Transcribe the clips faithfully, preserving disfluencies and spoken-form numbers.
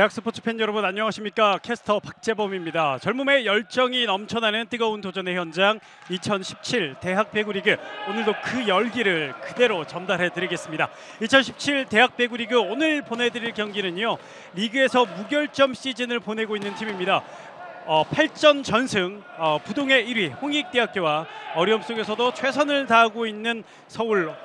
대학 스포츠 팬 여러분 안녕하십니까? 캐스터 박재범입니다. 젊음의 열정이 넘쳐나는 뜨거운 도전의 현장 이천십칠 대학 배구 리그, 오늘도 그 열기를 그대로 전달해 드리겠습니다. 이천십칠 대학 배구 리그 오늘 보내드릴 경기는요, 리그에서 무결점 시즌을 보내고 있는 팀입니다. 어, 팔 전 전승, 어, 부동의 일 위 홍익대학교와 어려움 속에서도 최선을 다하고 있는 서울 어,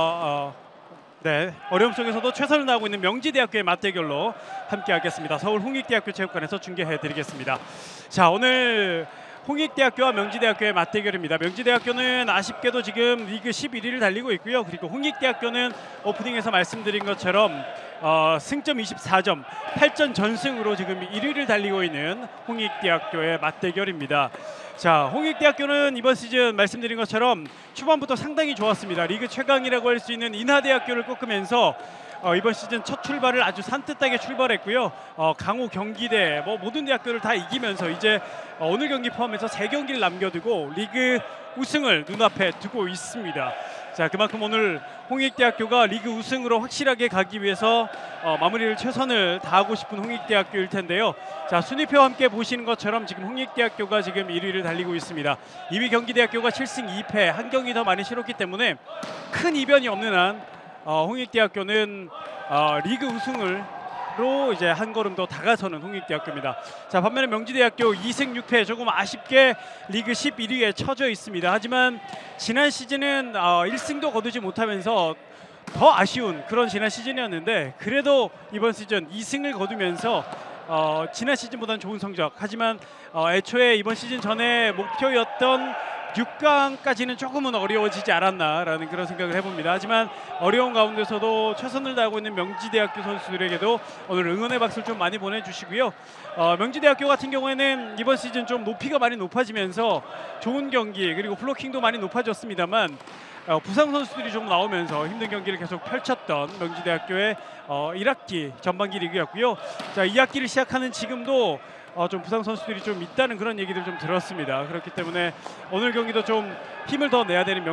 어, 네, 어려움 속에서도 최선을 다하고 있는 명지대학교의 맞대결로 함께하겠습니다. 서울 홍익대학교 체육관에서 중계해드리겠습니다. 자, 오늘 홍익대학교와 명지대학교의 맞대결입니다. 명지대학교는 아쉽게도 지금 리그 십일 위를 달리고 있고요. 그리고 홍익대학교는 오프닝에서 말씀드린 것처럼 어, 승점 이십사 점, 팔 전 전승으로 지금 일 위를 달리고 있는 홍익대학교의 맞대결입니다. 자, 홍익대학교는 이번 시즌 말씀드린 것처럼 초반부터 상당히 좋았습니다. 리그 최강이라고 할 수 있는 인하대학교를 꺾으면서 어, 이번 시즌 첫 출발을 아주 산뜻하게 출발했고요. 어, 강호, 경기대, 뭐 모든 대학교를 다 이기면서 이제 어, 오늘 경기 포함해서 세 경기를 남겨두고 리그 우승을 눈앞에 두고 있습니다. 자, 그만큼 오늘 홍익대학교가 리그 우승으로 확실하게 가기 위해서 어, 마무리를 최선을 다하고 싶은 홍익대학교일 텐데요. 자, 순위표 함께 보시는 것처럼 지금 홍익대학교가 지금 일 위를 달리고 있습니다. 이 위 경기대학교가 칠 승 이 패, 한 경기 더 많이 치렀기 때문에 큰 이변이 없는 한 어, 홍익대학교는 어, 리그 우승을 로 이제 한 걸음 더 다가서는 홍익대학교입니다. 자, 반면에 명지대학교 이 승 육 패, 조금 아쉽게 리그 십일 위에 처져 있습니다. 하지만 지난 시즌은 어, 일 승도 거두지 못하면서 더 아쉬운 그런 지난 시즌이었는데, 그래도 이번 시즌 이 승을 거두면서 어, 지난 시즌보다는 좋은 성적, 하지만 어, 애초에 이번 시즌 전에 목표였던 육 강까지는 조금은 어려워지지 않았나라는 그런 생각을 해봅니다. 하지만 어려운 가운데서도 최선을 다하고 있는 명지대학교 선수들에게도 오늘 응원의 박수를 좀 많이 보내주시고요. 어, 명지대학교 같은 경우에는 이번 시즌 좀 높이가 많이 높아지면서 좋은 경기, 그리고 플로킹도 많이 높아졌습니다만 어, 부상 선수들이 좀 나오면서 힘든 경기를 계속 펼쳤던 명지대학교의 어, 일 학기 전반기 리그였고요. 자, 이 학기를 시작하는 지금도 어, 좀 부상 선수들이 좀 있다는 그런 얘기를 좀 들었습니다. 그렇기 때문에 오늘 경기도 좀 힘을 더 내야 되는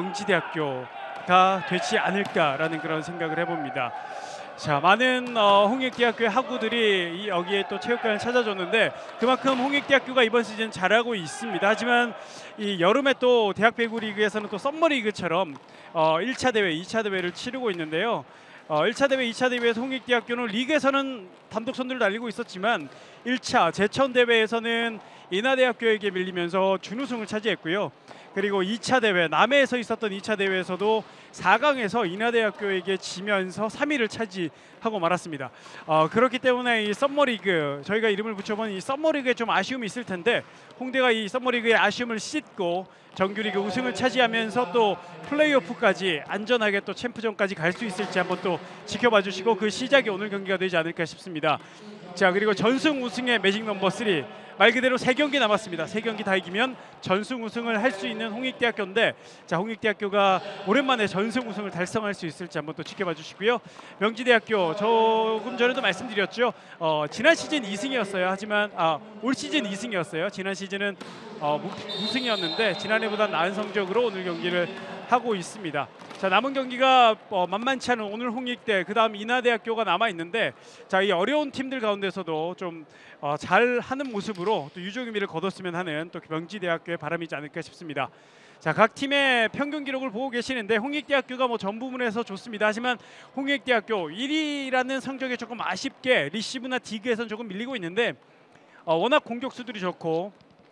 명지대학교가 되지 않을까라는 그런 생각을 해봅니다. 자, 많은 어, 홍익대학교의 학우들이 이, 여기에 또 체육관을 찾아줬는데 그만큼 홍익대학교가 이번 시즌 잘하고 있습니다. 하지만 이 여름에 또 대학 배구 리그에서는 또 썸머 리그처럼 어, 일 차 대회, 이 차 대회를 치르고 있는데요. 어, 일 차 대회, 이 차 대회에서 홍익대학교는 리그에서는 단독 선두를 달리고 있었지만 일 차 제천 대회에서는 인하대학교에게 밀리면서 준우승을 차지했고요. 그리고 이 차 대회, 남해에서 있었던 이 차 대회에서도 사 강에서 인하대학교에게 지면서 삼 위를 차지하고 말았습니다. 어, 그렇기 때문에 이 썸머리그, 저희가 이름을 붙여본 이 썸머리그에 좀 아쉬움이 있을 텐데 홍대가 이 썸머리그의 아쉬움을 씻고 정규리그 우승을 차지하면서 또 플레이오프까지 안전하게 또 챔프전까지 갈 수 있을지 한번 또 지켜봐 주시고, 그 시작이 오늘 경기가 되지 않을까 싶습니다. 자, 그리고 전승 우승의 매직 넘버 삼, 말 그대로 세 경기 남았습니다. 세 경기 다 이기면 전승 우승을 할 수 있는 홍익대학교인데, 자, 홍익대학교가 오랜만에 전승 우승을 달성할 수 있을지 한번 또 지켜봐 주시고요. 명지대학교, 조금 전에도 말씀드렸죠. 어, 지난 시즌 이 승이었어요. 하지만 아, 올 시즌 이 승이었어요. 지난 시즌은 어, 무승이었는데 지난해보다 나은 성적으로 오늘 경기를 하고 있습니다. 자, 남은 경기가 어, 만만치 않은 오늘 홍익대, 그 다음 인하대학교가 남아 있는데, 자, 이 어려운 팀들 가운데서도 좀 어, 잘하는 모습으로 또 유종 의미를 거뒀으면 하는 또 명지대학교의 바람이지 않을까 싶습니다. 자, 각 팀의 평균 기록을 보고 계시는데 홍익대학교가 뭐 전 부분에서 좋습니다. 하지만 홍익대학교 일 위라는 성적에 조금 아쉽게 리시브나 디그에서는 조금 밀리고 있는데, 어, 워낙 공격수들이 좋고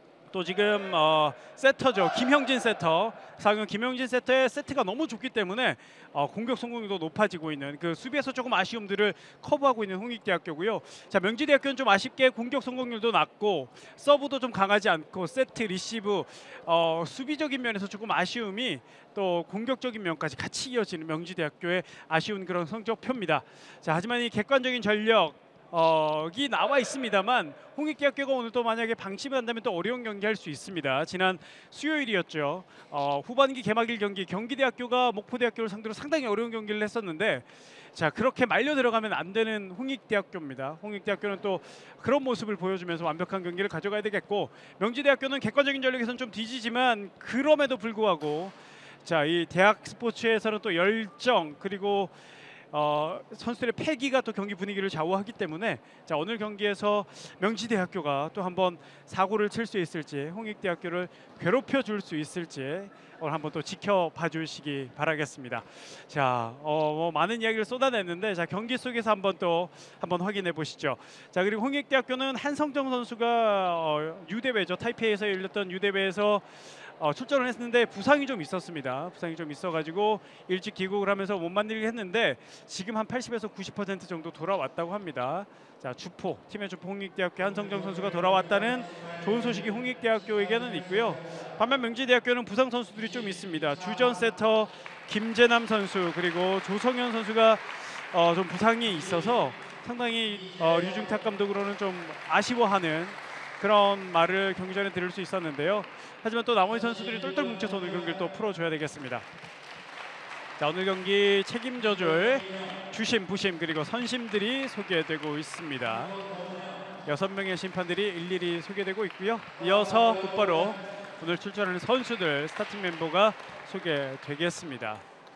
또 지금 어, 세터죠. 김형진 세터, 사강 김형진 세터의 세트가 너무 좋기 때문에 어, 공격 성공률도 높아지고 있는, 그 수비에서 조금 아쉬움들을 커버하고 있는 홍익대학교고요. 자, 명지대학교는 좀 아쉽게 공격 성공률도 낮고 서브도 좀 강하지 않고 세트, 리시브, 어, 수비적인 면에서 조금 아쉬움이 또 공격적인 면까지 같이 이어지는 명지대학교의 아쉬운 그런 성적표입니다. 자, 하지만 이 객관적인 전력 어, 이 나와 있습니다만 홍익대학교가 오늘 또 만약에 방심을 한다면 또 어려운 경기 할 수 있습니다. 지난 수요일이었죠. 어, 후반기 개막일 경기, 경기대학교가 목포대학교를 상대로 상당히 어려운 경기를 했었는데, 자, 그렇게 말려 들어가면 안 되는 홍익대학교입니다. 홍익대학교는 또 그런 모습을 보여주면서 완벽한 경기를 가져가야 되겠고, 명지대학교는 객관적인 전력에서는 좀 뒤지지만 그럼에도 불구하고 자, 이 대학 스포츠에서는 또 열정, 그리고 어, 선수들의 패기가 또 경기 분위기를 좌우하기 때문에 자 오늘 경기에서 명지대학교가 또 한번 사고를 칠 수 있을지 홍익대학교를 괴롭혀 줄 수 있을지 오늘 한번 또 지켜봐 주시기 바라겠습니다. 자, 어, 뭐 많은 이야기를 쏟아냈는데 자 경기 속에서 한번 또 한번 확인해 보시죠. 자 그리고 홍익대학교는 한성정 선수가 어, 유대회죠. 타이페이에서 열렸던 유대회에서 어, 출전을 했는데 부상이 좀 있었습니다. 부상이 좀 있어가지고 일찍 귀국을 하면서 못 만들게 했는데 지금 한 팔십에서 구십 퍼센트 정도 돌아왔다고 합니다. 자 주포 팀의 주포 홍익대학교 한성정 선수가 돌아왔다는 좋은 소식이 홍익대학교에게는 있고요. 반면 명지대학교는 부상 선수들이 좀 있습니다. 주전 세터 김재남 선수 그리고 조성현 선수가 어, 좀 부상이 있어서 상당히 어, 류중탁 감독으로는 좀 아쉬워하는 그런 말을 경기 전에 들을 수 있었는데요. 하지만 또 나머지 선수들이 똘똘 뭉쳐서 오늘 경기를 또 풀어줘야 되겠습니다. 자 오늘 경기 책임져줄 주심, 부심 그리고 선심들이 소개되고 있습니다. 여섯 명의 심판들이 일일이 소개되고 있고요. 이어서 곧바로 오늘 출전하는 선수들 스타팅 멤버가 소개되겠습니다.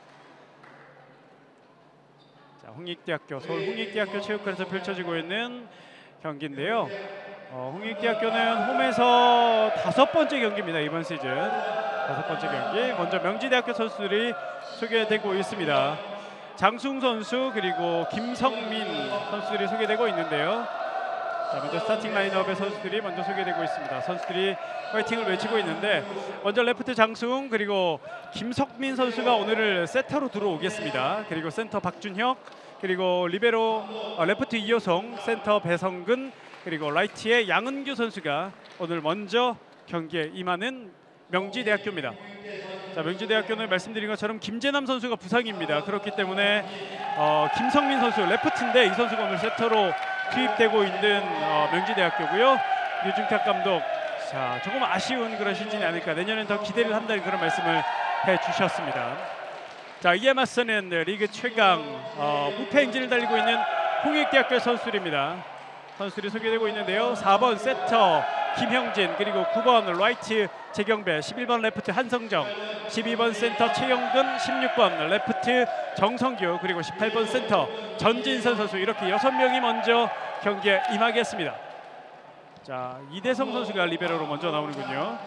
자 홍익대학교 서울 홍익대학교 체육관에서 펼쳐지고 있는 경기인데요. 어, 홍익대학교는 홈에서 다섯 번째 경기입니다. 이번 시즌 다섯 번째 경기. 먼저 명지대학교 선수들이 소개되고 있습니다. 장승 선수 그리고 김성민 선수들이 소개되고 있는데요. 자, 먼저 스타팅 라인업의 선수들이 먼저 소개되고 있습니다. 선수들이 파이팅을 외치고 있는데 먼저 레프트 장승 그리고 김석민 선수가 오늘을 세터로 들어오겠습니다. 그리고 센터 박준혁 그리고 리베로 어, 레프트 이효성 센터 배성근 그리고 라이트의 양은규 선수가 오늘 먼저 경기에 임하는 명지대학교입니다. 자, 명지대학교는 말씀드린 것처럼 김재남 선수가 부상입니다. 그렇기 때문에 어, 김성민 선수 레프트인데 이 선수가 오늘 세터로 투입되고 있는 어, 명지대학교고요. 류중탁 감독 자 조금 아쉬운 그런 시즌이 아닐까 내년엔 더 기대를 한다는 그런 말씀을 해주셨습니다. 자 이에 맞서는 리그 최강 어, 무패 행진을 달리고 있는 홍익대학교 선수들입니다. 선수들이 소개되고 있는데요. 사 번 세터 김형진 그리고 구 번 라이트 재경배 십일 번 레프트 한성정 십이 번 센터 최영근 십육 번 레프트 정성규 그리고 십팔 번 센터 전진선 선수 이렇게 여섯 명이 먼저 경기에 임하겠습니다. 자 이대성 선수가 리베로로 먼저 나오는군요.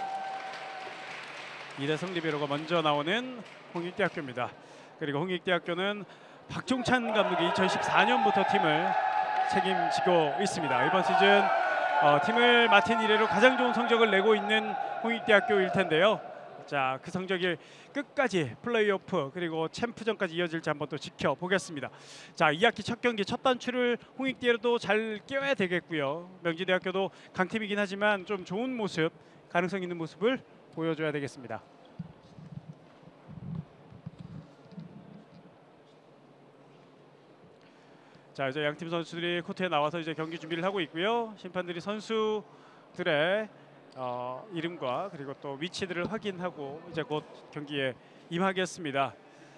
이대성 리베로가 먼저 나오는 홍익대학교입니다. 그리고 홍익대학교는 박종찬 감독이 이천십사 년부터 팀을 책임지고 있습니다. 이번 시즌 어, 팀을 맡은 이래로 가장 좋은 성적을 내고 있는 홍익대학교일 텐데요. 자, 그 성적이 끝까지 플레이오프 그리고 챔프전까지 이어질지 한번 또 지켜보겠습니다. 자, 이 학기 첫 경기 첫 단추를 홍익대로도 잘 끼워야 되겠고요. 명지대학교도 강팀이긴 하지만 좀 좋은 모습, 가능성 있는 모습을 보여줘야 되겠습니다. 자 이제 양팀 선수들이 코트에 나와서 이제 경기 준비를 하고 있고요. 심판들이 선수들의 어, 이름과 그리고 또 위치들을 확인하고 이제 곧 경기에 임하겠습니다.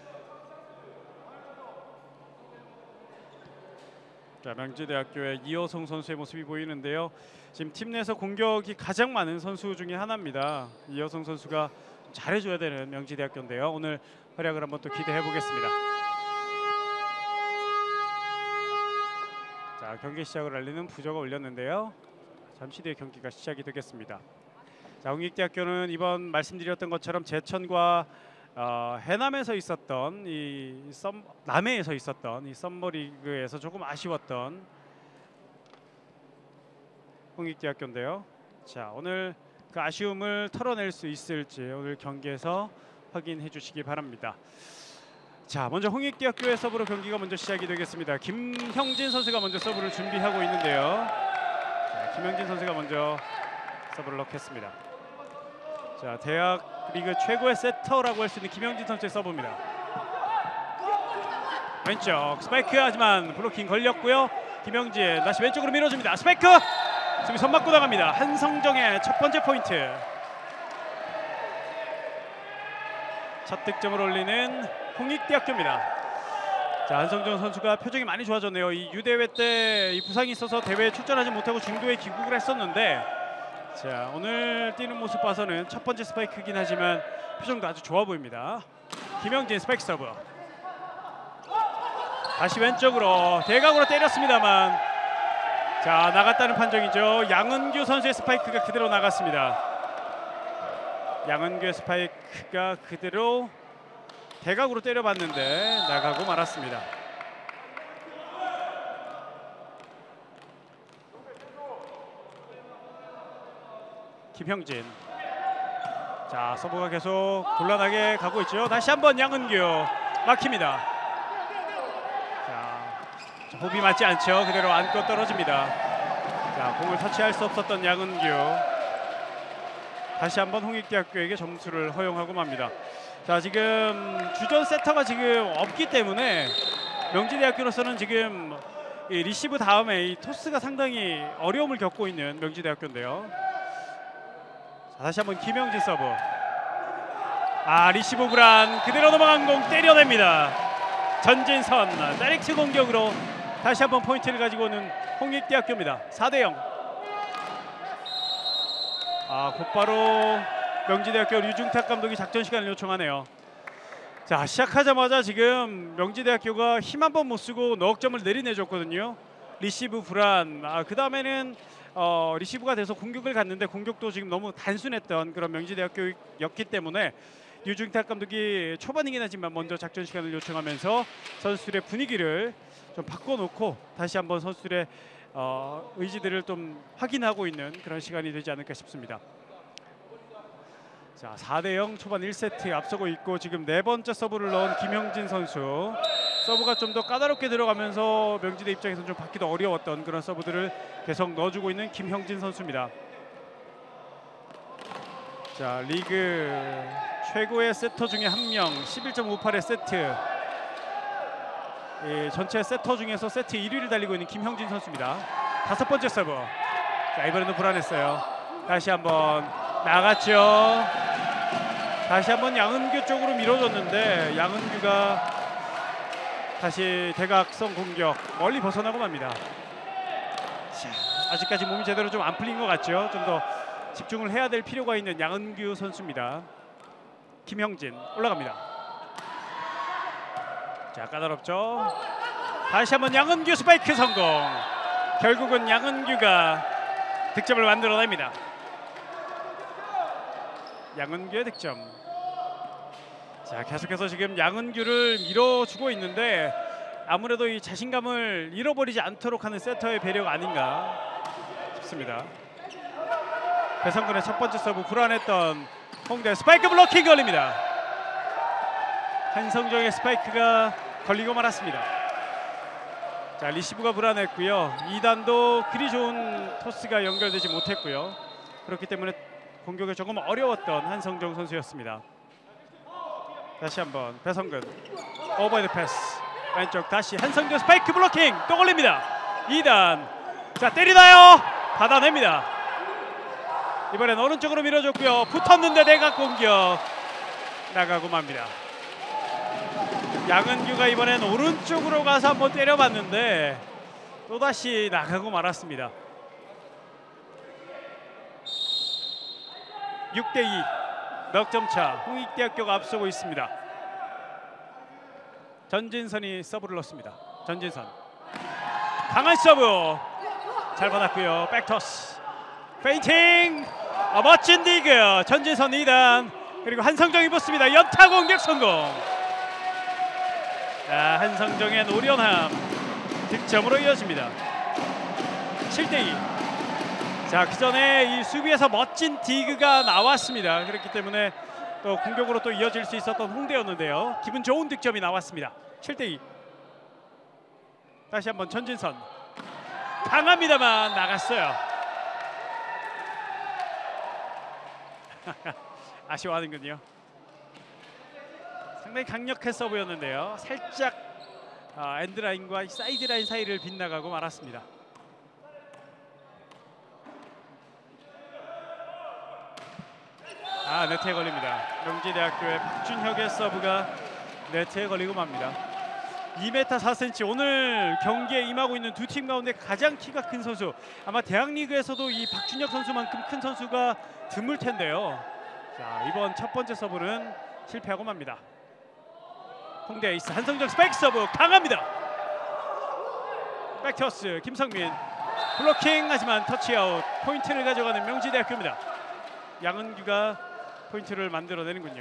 자 명지대학교의 이호성 선수의 모습이 보이는데요. 지금 팀 내에서 공격이 가장 많은 선수 중에 하나입니다. 이호성 선수가 잘해줘야 되는 명지대학교인데요. 오늘 활약을 한번 또 기대해 보겠습니다. 자, 경기 시작을 알리는 부저가 울렸는데요. 잠시 뒤에 경기가 시작이 되겠습니다. 자, 홍익대학교는 이번 말씀드렸던 것처럼 제천과 어, 해남에서 있었던 이 썸, 남해에서 있었던 이 썸머리그에서 조금 아쉬웠던 홍익대학교인데요. 자, 오늘 그 아쉬움을 털어낼 수 있을지 오늘 경기에서 확인해 주시기 바랍니다. 자, 먼저 홍익대학교의 서브로 경기가 먼저 시작이 되겠습니다. 김형진 선수가 먼저 서브를 준비하고 있는데요. 자, 김형진 선수가 먼저 서브를 넣겠습니다. 자, 대학 리그 최고의 세터라고 할 수 있는 김형진 선수의 서브입니다. 왼쪽 스파이크 하지만 블로킹 걸렸고요. 김형진 다시 왼쪽으로 밀어줍니다. 스파이크! 수비 손 맞고 나갑니다. 한성정의 첫 번째 포인트. 첫 득점을 올리는 홍익대학교입니다. 자, 한성정 선수가 표정이 많이 좋아졌네요. 이 유대회 때 이 부상이 있어서 대회에 출전하지 못하고 중도에 귀국을 했었는데 자, 오늘 뛰는 모습 봐서는 첫 번째 스파이크이긴 하지만 표정도 아주 좋아 보입니다. 김영진 스파이크 서브. 다시 왼쪽으로 대각으로 때렸습니다만 자 나갔다는 판정이죠. 양은규 선수의 스파이크가 그대로 나갔습니다. 양은규의 스파이크가 그대로 대각으로 때려봤는데 나가고 말았습니다. 김형진. 자 서브가 계속 곤란하게 가고 있죠. 다시 한번 양은규 막힙니다. 자 호흡이 맞지 않죠. 그대로 안고 떨어집니다. 자 공을 터치할 수 없었던 양은규. 다시 한번 홍익대학교에게 점수를 허용하고 맙니다. 자 지금 주전 세터가 지금 없기 때문에 명지대학교로서는 지금 이 리시브 다음에 이 토스가 상당히 어려움을 겪고 있는 명지대학교인데요. 자, 다시 한번 김영진 서브. 아 리시브 불안 그대로 넘어간 공 때려냅니다. 전진선 다이렉트 공격으로 다시 한번 포인트를 가지고 오는 홍익대학교입니다. 사 대 영. 아 곧바로 명지대학교 류중탁 감독이 작전 시간을 요청하네요. 자 시작하자마자 지금 명지대학교가 힘 한 번 못 쓰고 넉 점을 내리내줬거든요. 리시브 불안. 아, 그 다음에는 어, 리시브가 돼서 공격을 갔는데 공격도 지금 너무 단순했던 그런 명지대학교였기 때문에 류중탁 감독이 초반이긴 하지만 먼저 작전 시간을 요청하면서 선수들의 분위기를 좀 바꿔놓고 다시 한번 선수들의 어, 의지들을 좀 확인하고 있는 그런 시간이 되지 않을까 싶습니다. 자 사 대 영 초반 일 세트 앞서고 있고 지금 네 번째 서브를 넣은 김형진 선수. 서브가 좀 더 까다롭게 들어가면서 명지대 입장에서는 좀 받기도 어려웠던 그런 서브들을 계속 넣어주고 있는 김형진 선수입니다. 자 리그 최고의 세터 중에 한 명 십일 점 오팔의 세트. 예, 전체 세터 중에서 세트 일 위를 달리고 있는 김형진 선수입니다. 다섯 번째 서브. 자 이번에도 불안했어요. 다시 한번 나갔죠. 다시 한번 양은규 쪽으로 밀어줬는데 양은규가 다시 대각선 공격 멀리 벗어나고 맙니다. 자, 아직까지 몸이 제대로 좀 안 풀린 것 같죠. 좀 더 집중을 해야 될 필요가 있는 양은규 선수입니다. 김형진 올라갑니다. 자 까다롭죠. 다시 한번 양은규 스파이크 성공. 결국은 양은규가 득점을 만들어냅니다. 양은규의 득점. 자 계속해서 지금 양은규를 밀어주고 있는데 아무래도 이 자신감을 잃어버리지 않도록 하는 세터의 배려가 아닌가 싶습니다. 배성근의 첫 번째 서브 불안했던 홍대 스파이크 블로킹 걸립니다. 한성정의 스파이크가 걸리고 말았습니다. 자 리시브가 불안했고요. 이 단도 그리 좋은 토스가 연결되지 못했고요. 그렇기 때문에 공격이 조금 어려웠던 한성정 선수였습니다. 다시 한번 배성근 오버헤드 패스 왼쪽 다시 한성정 스파이크 블로킹 또 걸립니다. 이 단 자 때리나요? 받아냅니다. 이번엔 오른쪽으로 밀어줬고요. 붙었는데 대각 공격 나가고 맙니다. 양은규가 이번엔 오른쪽으로 가서 한번 때려봤는데 또다시 나가고 말았습니다. 육 대 이 넉 점 차 홍익대학교가 앞서고 있습니다. 전진선이 서브를 넣습니다. 전진선 강한 서브 잘 받았고요. 백토스 페인팅 어, 멋진 디그 전진선 이 단 그리고 한성정이 붙습니다. 연타 공격 성공. 자, 한성정의 노련함 득점으로 이어집니다. 칠 대 이. 자, 그 전에 이 수비에서 멋진 디그가 나왔습니다. 그렇기 때문에 또 공격으로 또 이어질 수 있었던 홍대였는데요. 기분 좋은 득점이 나왔습니다. 칠 대 이. 다시 한번 전진선 강합니다만 나갔어요. 아쉬워하는군요. 상당히 강력한 서브였는데요. 살짝 어, 엔드라인과 사이드라인 사이를 빗나가고 말았습니다. 아 네트에 걸립니다. 명지대학교의 박준혁의 서브가 네트에 걸리고 맙니다. 이 미터 사 센티미터 오늘 경기에 임하고 있는 두 팀 가운데 가장 키가 큰 선수. 아마 대학리그에서도 이 박준혁 선수만큼 큰 선수가 드물 텐데요. 자 이번 첫 번째 서브는 실패하고 맙니다. 홍대 에이스 한성정 스파이크 서브 강합니다. 백토스 김성민 블로킹 하지만 터치아웃. 포인트를 가져가는 명지대학교입니다. 양은규가 포인트를 만들어내는군요.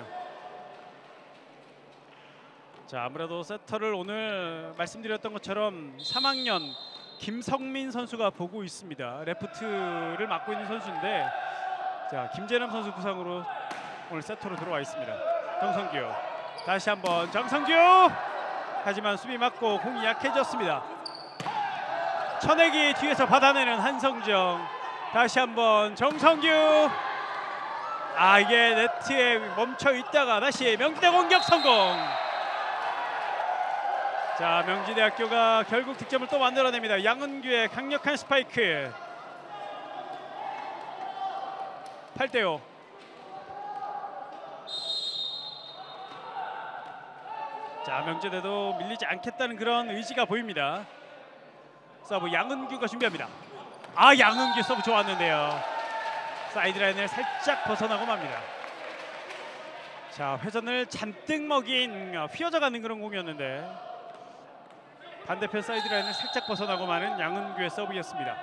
자, 아무래도 세터를 오늘 말씀드렸던 것처럼 삼 학년 김성민 선수가 보고 있습니다. 레프트를 맡고 있는 선수인데, 자, 김재남 선수 부상으로 오늘 세터로 들어와 있습니다. 정성규 다시 한번 정성규, 하지만 수비 맞고 공이 약해졌습니다. 천액이 뒤에서 받아내는 한성정, 다시 한번 정성규. 아, 이게 네트에 멈춰 있다가 다시 명지대 공격 성공. 자, 명지대학교가 결국 득점을 또 만들어냅니다. 양은규의 강력한 스파이크. 팔 대 오. 자, 명지대도 밀리지 않겠다는 그런 의지가 보입니다. 서브 양은규가 준비합니다. 아, 양은규 서브 좋았는데요. 사이드라인을 살짝 벗어나고 맙니다. 자, 회전을 잔뜩 먹인 휘어져가는 그런 공이었는데 반대편 사이드라인을 살짝 벗어나고 마는 양은규의 서브였습니다.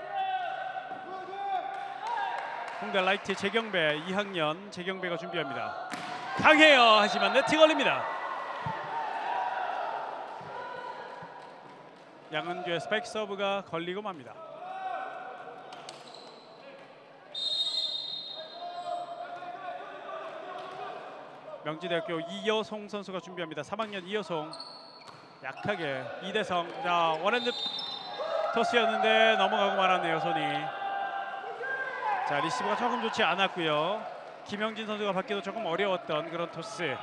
홍대 라이트 재경배 이 학년 재경배가 준비합니다. 강해요. 하지만 네트 걸립니다. 양은규의 스파이크 서브가 걸리고 맙니다. 명지대학교 이여송 선수가 준비합니다. 삼 학년 이여송 약하게 이대성. 자, 원핸드 토스였는데 넘어가고 말았네요. 손이. 자, 리시브가 조금 좋지 않았고요. 김영진 선수가 받기도 조금 어려웠던 그런 토스.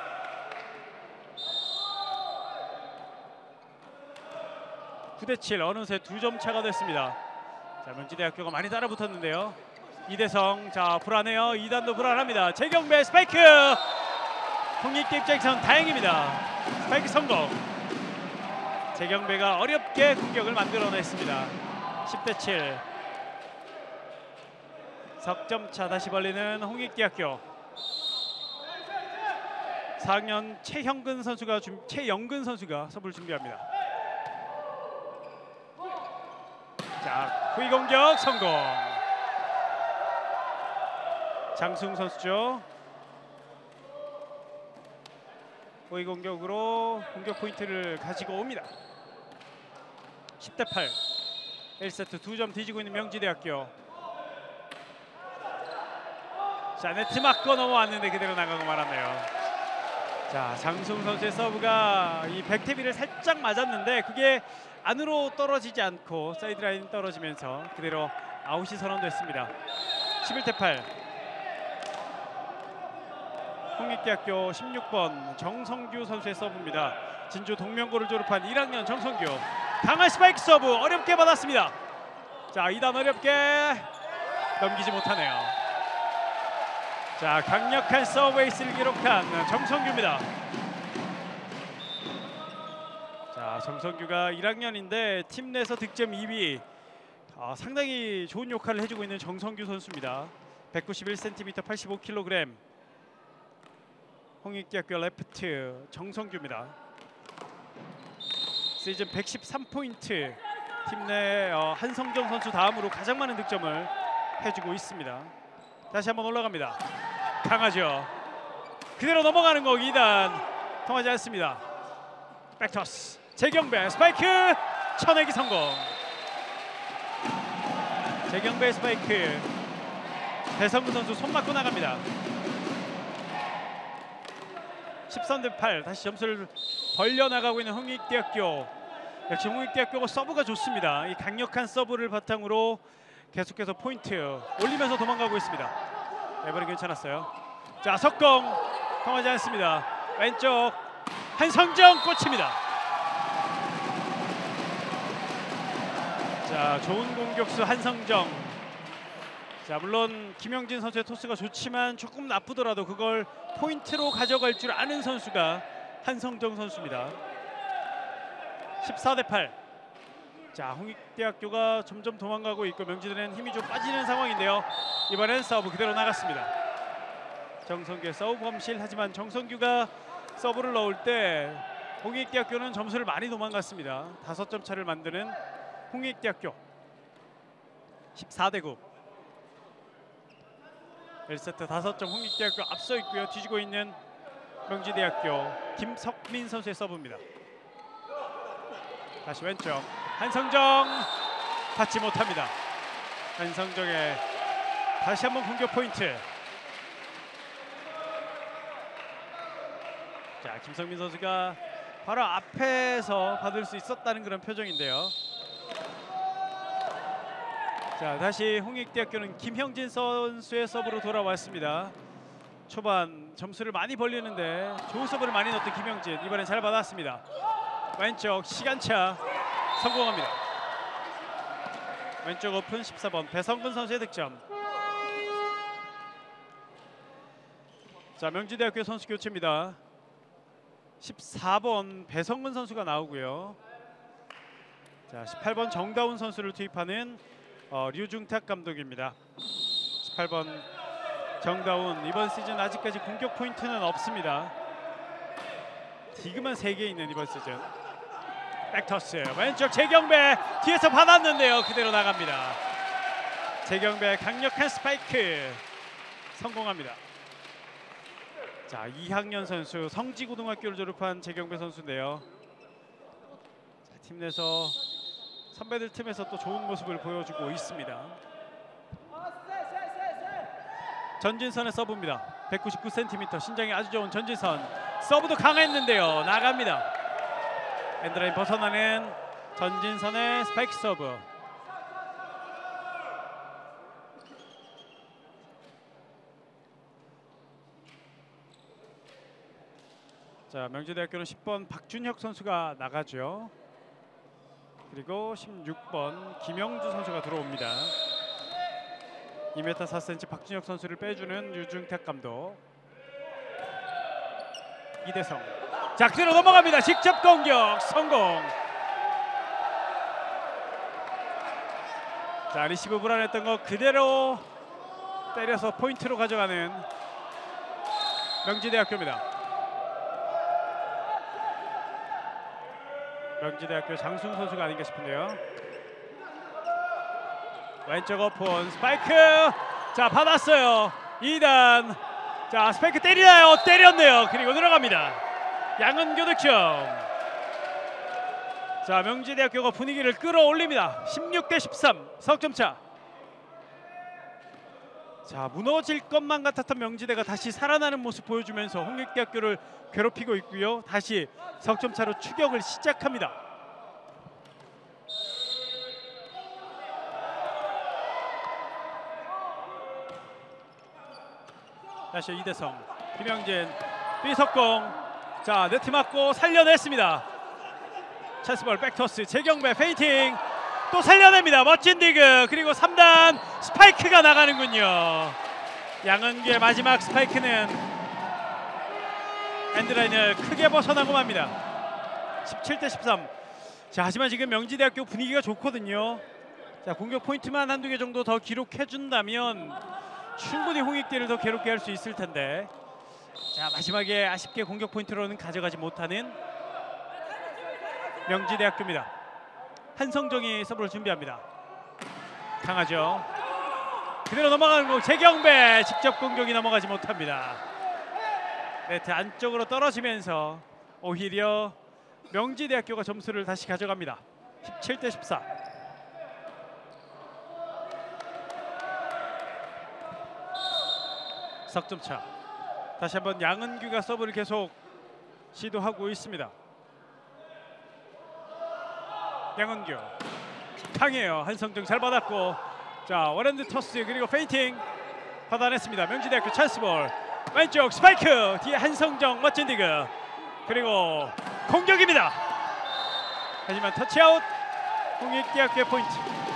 구 대 칠, 어느새 두 점 차가 됐습니다. 자, 명지대학교가 많이 따라붙었는데요. 이대성, 자, 불안해요. 이 단도 불안합니다. 재경배 스파이크. 홍익대 입장에선 다행입니다. 스파이크 성공. 재경배가 어렵게 공격을 만들어냈습니다. 십 대 칠. 석점차 다시 벌리는 홍익대학교. 사 학년 최형근 선수가 준, 최영근 선수가 서브를 준비합니다. 자, 후위 공격 성공. 장승 선수죠. 후위 공격으로 공격 포인트를 가지고 옵니다. 십 대 팔. 일 세트 두 점 뒤지고 있는 명지대학교. 자, 네트 맞고 넘어왔는데 그대로 나가고 말았네요. 자, 장승 선수의 서브가 이 백태비를 살짝 맞았는데 그게 안으로 떨어지지 않고 사이드라인 떨어지면서 그대로 아웃이 선언됐습니다. 십일 대 팔. 홍익대학교 십육 번 정성규 선수의 서브입니다. 진주 동명고를 졸업한 일 학년 정성규. 강한 스파이크 서브 어렵게 받았습니다. 자, 이 단 어렵게 넘기지 못하네요. 자, 강력한 서브 에이스를 기록한 정성규입니다. 자, 정성규가 일 학년인데 팀 내에서 득점 이 위. 아, 상당히 좋은 역할을 해주고 있는 정성규 선수입니다. 백구십일 센티미터 팔십오 킬로그램. 홍익대학교 레프트 정성규입니다. 시즌 백십삼 포인트. 팀 내 어, 한성정 선수 다음으로 가장 많은 득점을 해주고 있습니다. 다시 한번 올라갑니다. 강하죠. 그대로 넘어가는 거 이 단 통하지 않습니다. 백토스 재경배 스파이크 쳐내기 성공. 재경배 스파이크. 배성구 선수 손 맞고 나갑니다. 십삼 대 팔. 다시 점수를 벌려나가고 있는 홍익대학교. 역시 홍익대학교가 서브가 좋습니다. 이 강력한 서브를 바탕으로 계속해서 포인트 올리면서 도망가고 있습니다. 이번엔 괜찮았어요. 자, 석공 통하지 않습니다. 왼쪽 한성정 꽂힙니다. 자, 좋은 공격수 한성정. 자, 물론 김영진 선수의 토스가 좋지만 조금 나쁘더라도 그걸 포인트로 가져갈 줄 아는 선수가 한성정 선수입니다. 십사 대 팔. 자, 홍익대학교가 점점 도망가고 있고 명지대는 힘이 좀 빠지는 상황인데요. 이번엔 서브 그대로 나갔습니다. 정성규의 서브 범실. 하지만 정성규가 서브를 넣을 때 홍익대학교는 점수를 많이 도망갔습니다. 다섯 점 차를 만드는 홍익대학교. 십사 대 구. 일 세트 다섯 점 홍익대학교 앞서 있고요. 뒤지고 있는 명지대학교 김석민 선수의 서브입니다. 다시 왼쪽 한성정 받지 못합니다. 한성정의 다시 한번 공격 포인트. 자, 김성민 선수가 바로 앞에서 받을 수 있었다는 그런 표정인데요. 자, 다시 홍익대학교는 김형진 선수의 서브로 돌아왔습니다. 초반 점수를 많이 벌리는데 좋은 서브를 많이 넣었던 김형진, 이번엔 잘 받았습니다. 왼쪽 시간차 성공합니다. 왼쪽 오픈 십사 번 배성근 선수의 득점. 자, 명지대학교 선수 교체입니다. 십사 번 배성근 선수가 나오고요. 자, 십팔 번 정다운 선수를 투입하는 어, 류중탁 감독입니다. 십팔 번 정다운, 이번 시즌 아직까지 공격 포인트는 없습니다. 지금은 세 개 있는 이번 시즌. 백터스 왼쪽 재경배 뒤에서 받았는데요. 그대로 나갑니다. 재경배 강력한 스파이크 성공합니다. 자, 이 학년 선수, 성지고등학교를 졸업한 재경배 선수인데요. 자, 팀 내에서 선배들 틈에서 또 좋은 모습을 보여주고 있습니다. 전진선의 서브입니다. 백구십구 센티미터 신장이 아주 좋은 전진선. 서브도 강했는데요. 나갑니다. 엔드라인 벗어나는 전진선의 스파이크 서브. 자, 명지대학교는 십 번 박준혁 선수가 나가죠. 그리고 십육 번 김영주 선수가 들어옵니다. 이 미터 사 센티미터 박준혁 선수를 빼주는 류중탁 감독. 이대성. 자, 그대로 넘어갑니다. 직접 공격 성공. 자, 리시브 불안했던 거 그대로 때려서 포인트로 가져가는 명지대학교입니다. 명지대학교 장순 선수가 아닌가 싶은데요. 왼쪽 오픈 스파이크. 자, 받았어요. 이 단. 자, 스파이크 때리나요? 때렸네요. 그리고 들어갑니다. 양은교 득점. 자, 명지대학교가 분위기를 끌어올립니다. 십육 대 십삼 석점차. 자, 무너질 것만 같았던 명지대가 다시 살아나는 모습 보여주면서 홍익대학교를 괴롭히고 있고요. 다시 석점차로 추격을 시작합니다. 다시 이대성, 김영진, B석공. 자, 네트 맞고 살려냈습니다. 찬스볼 백토스, 재경배 페인팅. 또 살려냅니다. 멋진 디그. 그리고 삼 단 스파이크가 나가는군요. 양은규의 마지막 스파이크는 엔드라인을 크게 벗어나고 맙니다. 십칠 대 십삼. 자, 하지만 지금 명지대학교 분위기가 좋거든요. 자, 공격 포인트만 한두 개 정도 더 기록해준다면 충분히 홍익대를 더 괴롭게 할 수 있을 텐데, 자, 마지막에 아쉽게 공격 포인트로는 가져가지 못하는 명지대학교입니다. 한성정이 서브를 준비합니다. 강하죠. 그대로 넘어가는 공. 재경배 직접 공격이 넘어가지 못합니다. 네트 안쪽으로 떨어지면서 오히려 명지대학교가 점수를 다시 가져갑니다. 십칠 대 십사. 석점차. 다시 한번 양은규가 서브를 계속 시도하고 있습니다. 양은규 강해요. 한성정 잘 받았고, 자, 원핸드 토스 그리고 페인팅 받아냈습니다. 명지대학교 찬스볼. 왼쪽 스파이크. 뒤에 한성정 멋진 디그. 그리고 공격입니다. 하지만 터치아웃. 홍익대학교의 포인트.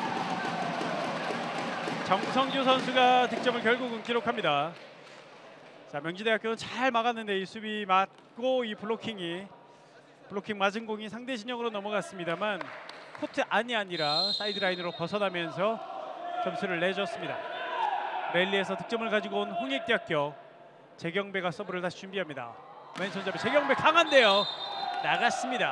정성주 선수가 득점을 결국은 기록합니다. 자, 명지대학교는 잘 막았는데 이 수비 맞고 이 블로킹이 블로킹 맞은 공이 상대 진영으로 넘어갔습니다만 코트 안이 아니라 사이드라인으로 벗어나면서 점수를 내줬습니다. 랠리에서 득점을 가지고 온 홍익대학교. 재경배가 서브를 다시 준비합니다. 왼손잡이 재경배 강한데요. 나갔습니다.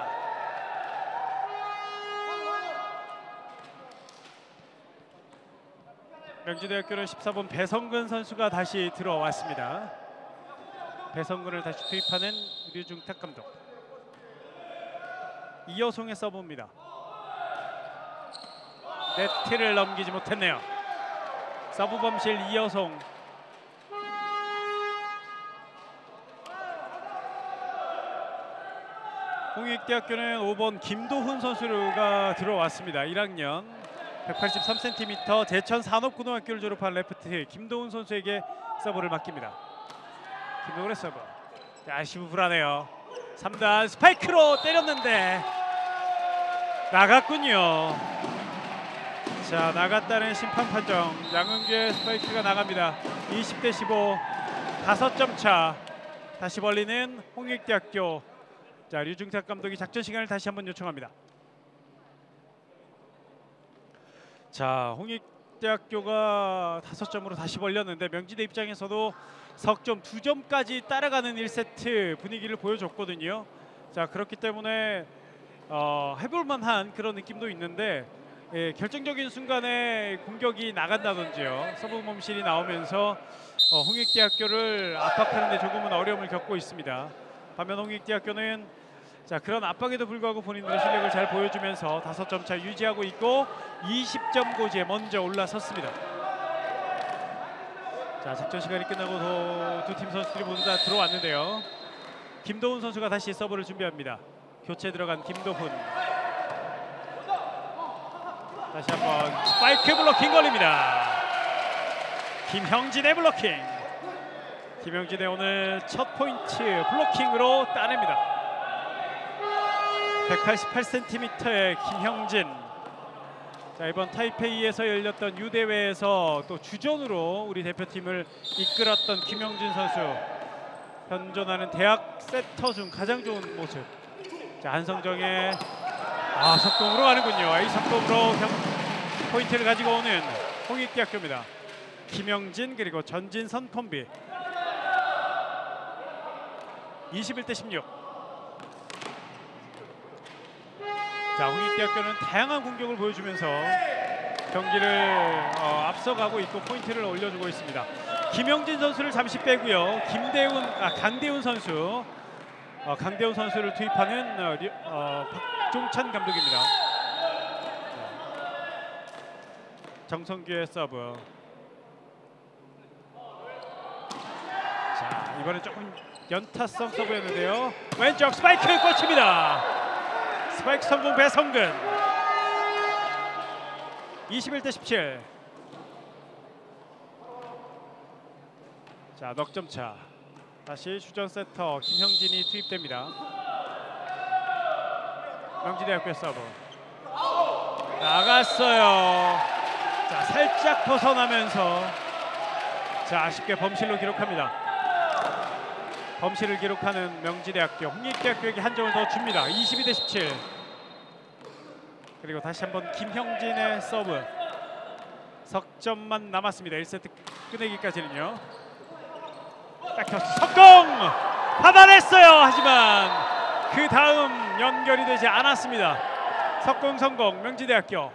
명지대학교는 십사 번 배성근 선수가 다시 들어왔습니다. 배성근을 다시 투입하는 류중탁 감독. 이여송의 서브입니다. 네트를 넘기지 못했네요. 서브 범실 이여송. 홍익대학교는 오 번 김도훈 선수가 들어왔습니다. 일 학년 백팔십삼 센티미터 제천 산업고등학교를 졸업한 레프트 김도훈 선수에게 서브를 맡깁니다. 김도훈의 서브. 자, 시브 불안해요. 삼 단 스파이크로 때렸는데 나갔군요. 자, 나갔다는 심판 판정. 양은규의 스파이크가 나갑니다. 이십 대 십오, 다섯 점 차. 다시 벌리는 홍익대학교. 자, 류중탁 감독이 작전 시간을 다시 한번 요청합니다. 자, 홍익대학교가 다섯 점으로 다시 벌렸는데 명지대 입장에서도 석점 두 점까지 따라가는 일 세트 분위기를 보여줬거든요. 자, 그렇기 때문에 어, 해볼만한 그런 느낌도 있는데 예, 결정적인 순간에 공격이 나간다든지요. 서브 범실이 나오면서 어, 홍익대학교를 압박하는 데 조금은 어려움을 겪고 있습니다. 반면 홍익대학교는 자, 그런 압박에도 불구하고 본인들의 실력을 잘 보여주면서 다섯 점 차 유지하고 있고 이십 점 고지에 먼저 올라섰습니다. 자, 작전 시간이 끝나고 두 팀 선수들이 모두 다 들어왔는데요. 김도훈 선수가 다시 서브를 준비합니다. 교체 들어간 김도훈. 다시 한번 스파이크 블로킹 걸립니다. 김형진의 블로킹. 김형진의 오늘 첫 포인트 블로킹으로 따냅니다. 백팔십팔 센티미터의 김형진. 자, 이번 타이페이에서 열렸던 유대회에서 또 주전으로 우리 대표팀을 이끌었던 김형진 선수. 현존하는 대학 세터 중 가장 좋은 모습. 자, 한성정의 아, 석공으로 가는군요. 이 석공으로 경, 포인트를 가지고 오는 홍익대학교입니다. 김영진 그리고 전진선 콤비. 이십일 대 십육. 자, 홍익대학교는 다양한 공격을 보여주면서 경기를 어, 앞서가고 있고 포인트를 올려주고 있습니다. 김영진 선수를 잠시 빼고요. 김대훈, 아, 강대훈 선수, 어, 강대훈 선수를 투입하는 어, 어, 박종찬 감독입니다. 정성규의 서브. 자, 이번엔 조금 연타성 서브였는데요. 왼쪽 스파이크 꽂힙니다. 스파이크 성공 배성근. 이십일 대 십칠. 자, 넉 점 차. 다시 주전 세터 김형진이 투입됩니다. 명지대학교의 서브. 나갔어요. 자, 살짝 벗어나면서 자, 아쉽게 범실로 기록합니다. 범실을 기록하는 명지대학교. 홍익대학교에게 한 점을 더 줍니다. 이십이 대 십칠. 그리고 다시 한번 김형진의 서브. 석점만 남았습니다. 일 세트 끝내기까지는요. 딱 석공! 받아냈어요. 하지만 그 다음 연결이 되지 않았습니다. 석공 성공 명지대학교.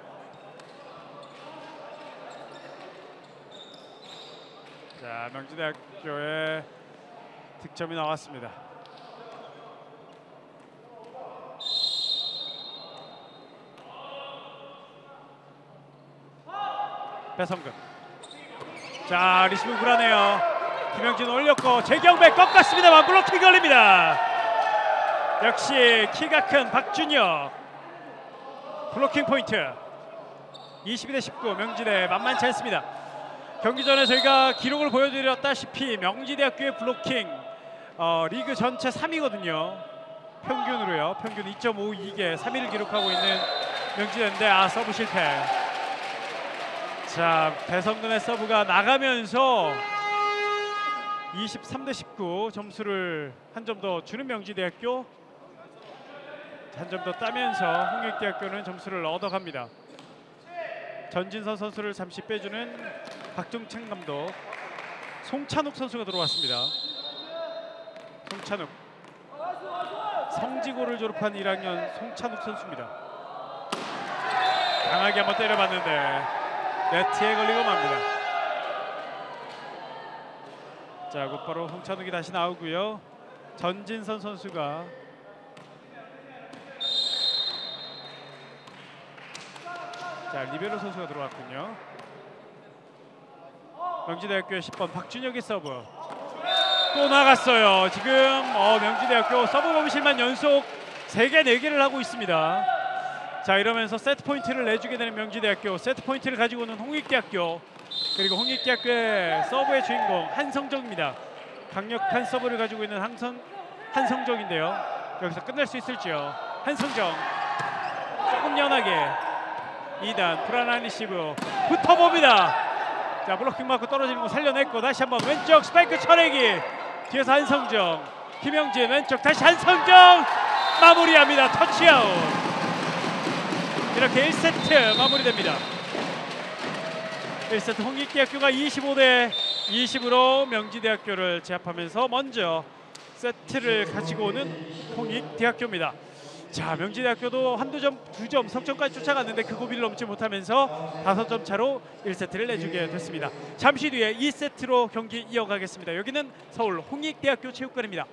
자, 명지대학교의 득점이 나왔습니다. 배성근. 자, 리시브 불안해요. 김영진 올렸고 재경배 꺾었습니다만 블로킹 걸립니다. 역시 키가 큰 박준혁. 블로킹 포인트. 이십이 대 십구. 명지대 만만치 않습니다. 경기 전에 저희가 기록을 보여드렸다시피 명지대학교의 블로킹 어, 리그 전체 삼 위거든요. 평균으로요. 평균 이 점 오이 개 삼 위를 기록하고 있는 명지대인데 아, 서브 실패. 자, 배성근의 서브가 나가면서 이십삼 대 십구 점수를 한 점 더 주는 명지대학교. 한 점 더 따면서 홍익대학교는 점수를 얻어갑니다. 전진선 선수를 잠시 빼주는 박종찬 감독. 송찬욱 선수가 들어왔습니다. 송찬욱. 성지고를 졸업한 일 학년 송찬욱 선수입니다. 강하게 한번 때려봤는데 네트에 걸리고 맙니다. 자, 곧바로 송찬욱이 다시 나오고요. 전진선 선수가 자, 리베로 선수가 들어왔군요. 명지대학교의 십 번 박준혁의 서브 또 나갔어요. 지금 어, 명지대학교 서브 범실만 연속 세 개, 네 개를 하고 있습니다. 자, 이러면서 세트 포인트를 내주게 되는 명지대학교, 세트 포인트를 가지고 오는 홍익대학교, 그리고 홍익대학교의 서브의 주인공 한성정입니다. 강력한 서브를 가지고 있는 한성, 한성정인데요. 여기서 끝낼 수 있을지요. 한성정 조금 연하게 이 단 불안한 리시브 붙어봅니다. 자, 블로킹 맞고 떨어지는 거 살려냈고 다시 한번 왼쪽 스파이크 쳐내기. 뒤에서 한성정, 김영진 왼쪽 다시 한성정 마무리합니다. 터치아웃. 이렇게 일 세트 마무리됩니다. 일 세트 홍익대학교가 이십오 대 이십으로 명지대학교를 제압하면서 먼저 세트를 가지고 오는 홍익대학교입니다. 자, 명지대학교도 한두 점, 두 점 석점까지 쫓아갔는데 그 고비를 넘지 못하면서 다섯 점 차로 일 세트를 내주게 됐습니다. 잠시 뒤에 이 세트로 경기 이어가겠습니다. 여기는 서울 홍익대학교 체육관입니다.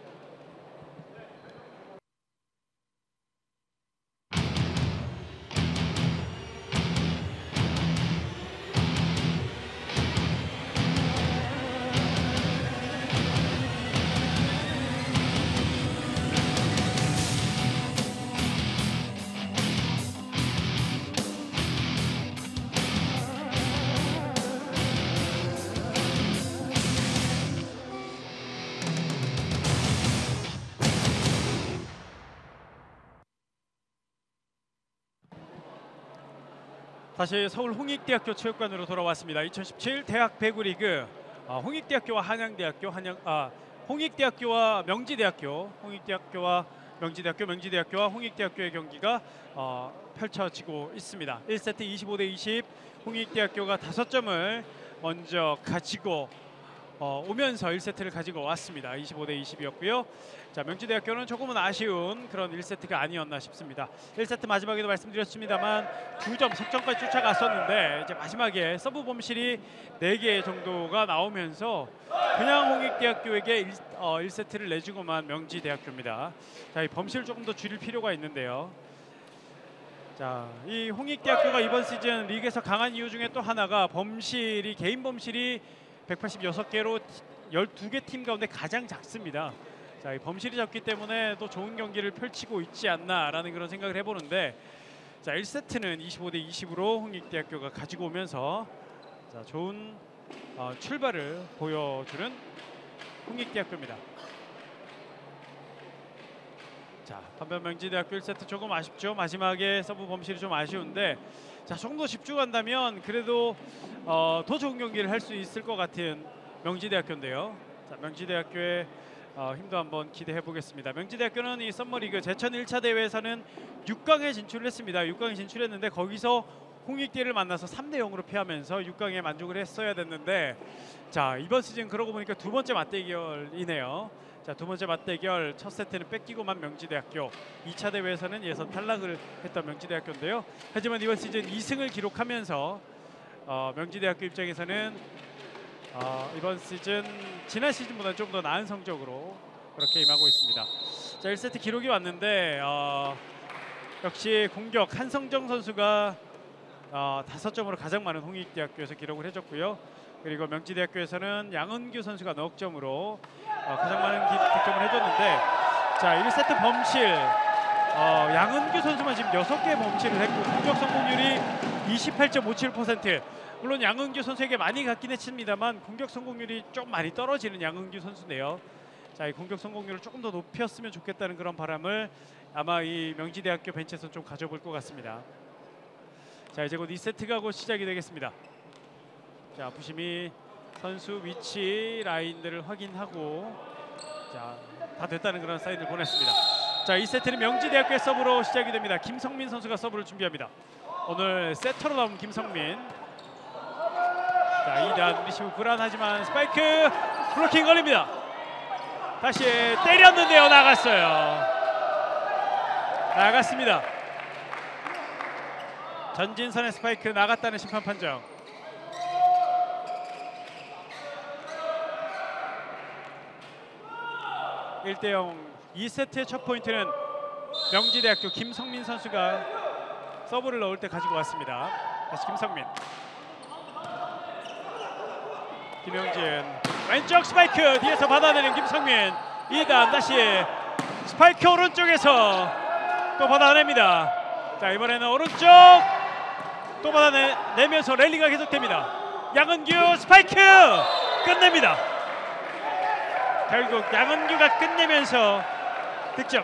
다시 서울 홍익대학교 체육관으로 돌아왔습니다. 이천십칠 대학 배구 리그 어, 홍익대학교와 한양대학교, 한양 아 홍익대학교와 명지대학교, 홍익대학교와 명지대학교, 명지대학교와 홍익대학교의 경기가 어, 펼쳐지고 있습니다. 일 세트 이십오 대 이십, 홍익대학교가 다섯 점을 먼저 가지고 어, 오면서 일 세트를 가지고 왔습니다. 이십오 대 이십이었고요. 자, 명지대학교는 조금은 아쉬운 그런 일 세트가 아니었나 싶습니다. 일 세트 마지막에도 말씀드렸습니다만 두 점 석점까지 쫓아갔었는데 이제 마지막에 서브 범실이 네 개 정도가 나오면서 그냥 홍익대학교에게 일, 어, 일 세트를 내주고만 명지대학교입니다. 자, 이 범실을 조금 더 줄일 필요가 있는데요. 자, 이 홍익대학교가 이번 시즌 리그에서 강한 이유 중에 또 하나가 범실이 개인 범실이 백팔십육 개로 열두 개 팀 가운데 가장 작습니다. 자, 이 범실이 작기 때문에 또 좋은 경기를 펼치고 있지 않나라는 그런 생각을 해보는데, 자, 일 세트는 이십오 대 이십으로 홍익대학교가 가지고 오면서 자, 좋은 어, 출발을 보여주는 홍익대학교입니다. 자, 반면 명지대학교 일 세트 조금 아쉽죠. 마지막에 서브 범실이 좀 아쉬운데, 자, 조금 더 집중한다면 그래도 어, 더 좋은 경기를 할 수 있을 것 같은 명지대학교인데요. 자, 명지대학교의 어, 힘도 한번 기대해 보겠습니다. 명지대학교는 이 썸머리그 제천 일 차 대회에서는 육 강에 진출을 했습니다. 육 강에 진출했는데 거기서 홍익대를 만나서 삼 대 영으로 패하면서 육 강에 만족을 했어야 됐는데, 자, 이번 시즌 그러고 보니까 두 번째 맞대결이네요. 자, 두 번째 맞대결 첫 세트는 뺏기고만 명지대학교, 이 차 대회에서는 예선 탈락을 했던 명지대학교인데요. 하지만 이번 시즌 이 승을 기록하면서 어, 명지대학교 입장에서는 어, 이번 시즌 지난 시즌보다 좀 더 나은 성적으로 그렇게 임하고 있습니다. 자, 일 세트 기록이 왔는데 어, 역시 공격 한성정 선수가 어, 다섯 점으로 가장 많은 홍익대학교에서 기록을 해줬고요. 그리고 명지대학교에서는 양은규 선수가 넉 점으로 어, 가장 많은 기, 득점을 해줬는데, 자, 일 세트 범실 어, 양은규 선수만 지금 여섯 개 범실을 했고 공격 성공률이 이십팔 점 오칠 퍼센트. 물론 양은규 선수에게 많이 갔긴 했습니다만 공격 성공률이 좀 많이 떨어지는 양은규 선수네요. 자, 이 공격 성공률을 조금 더 높였으면 좋겠다는 그런 바람을 아마 이 명지대학교 벤치에서 좀 가져볼 것 같습니다. 자, 이제 곧 이 세트가 곧 시작이 되겠습니다. 자, 부심이 선수 위치 라인들을 확인하고 자, 다 됐다는 그런 사인을 보냈습니다. 자, 이 세트는 명지대학교의 서브로 시작이 됩니다. 김성민 선수가 서브를 준비합니다. 오늘 세터로 나온 김성민. 자, 이 단 리시브 불안하지만 스파이크 블로킹 걸립니다. 다시 때렸는데요, 나갔어요. 나갔습니다. 전진선의 스파이크 나갔다는 심판 판정. 일 대 영. 이 세트의 첫 포인트는 명지대학교 김성민 선수가 서브를 넣을 때 가지고 왔습니다. 다시 김성민. 김영진 왼쪽 스파이크 뒤에서 받아내는 김성민. 이 단 다시 스파이크 오른쪽에서 또 받아냅니다. 자, 이번에는 오른쪽 또 받아내면서 랠리가 계속됩니다. 양은규 스파이크 끝냅니다. 결국 양은규가 끝내면서 득점.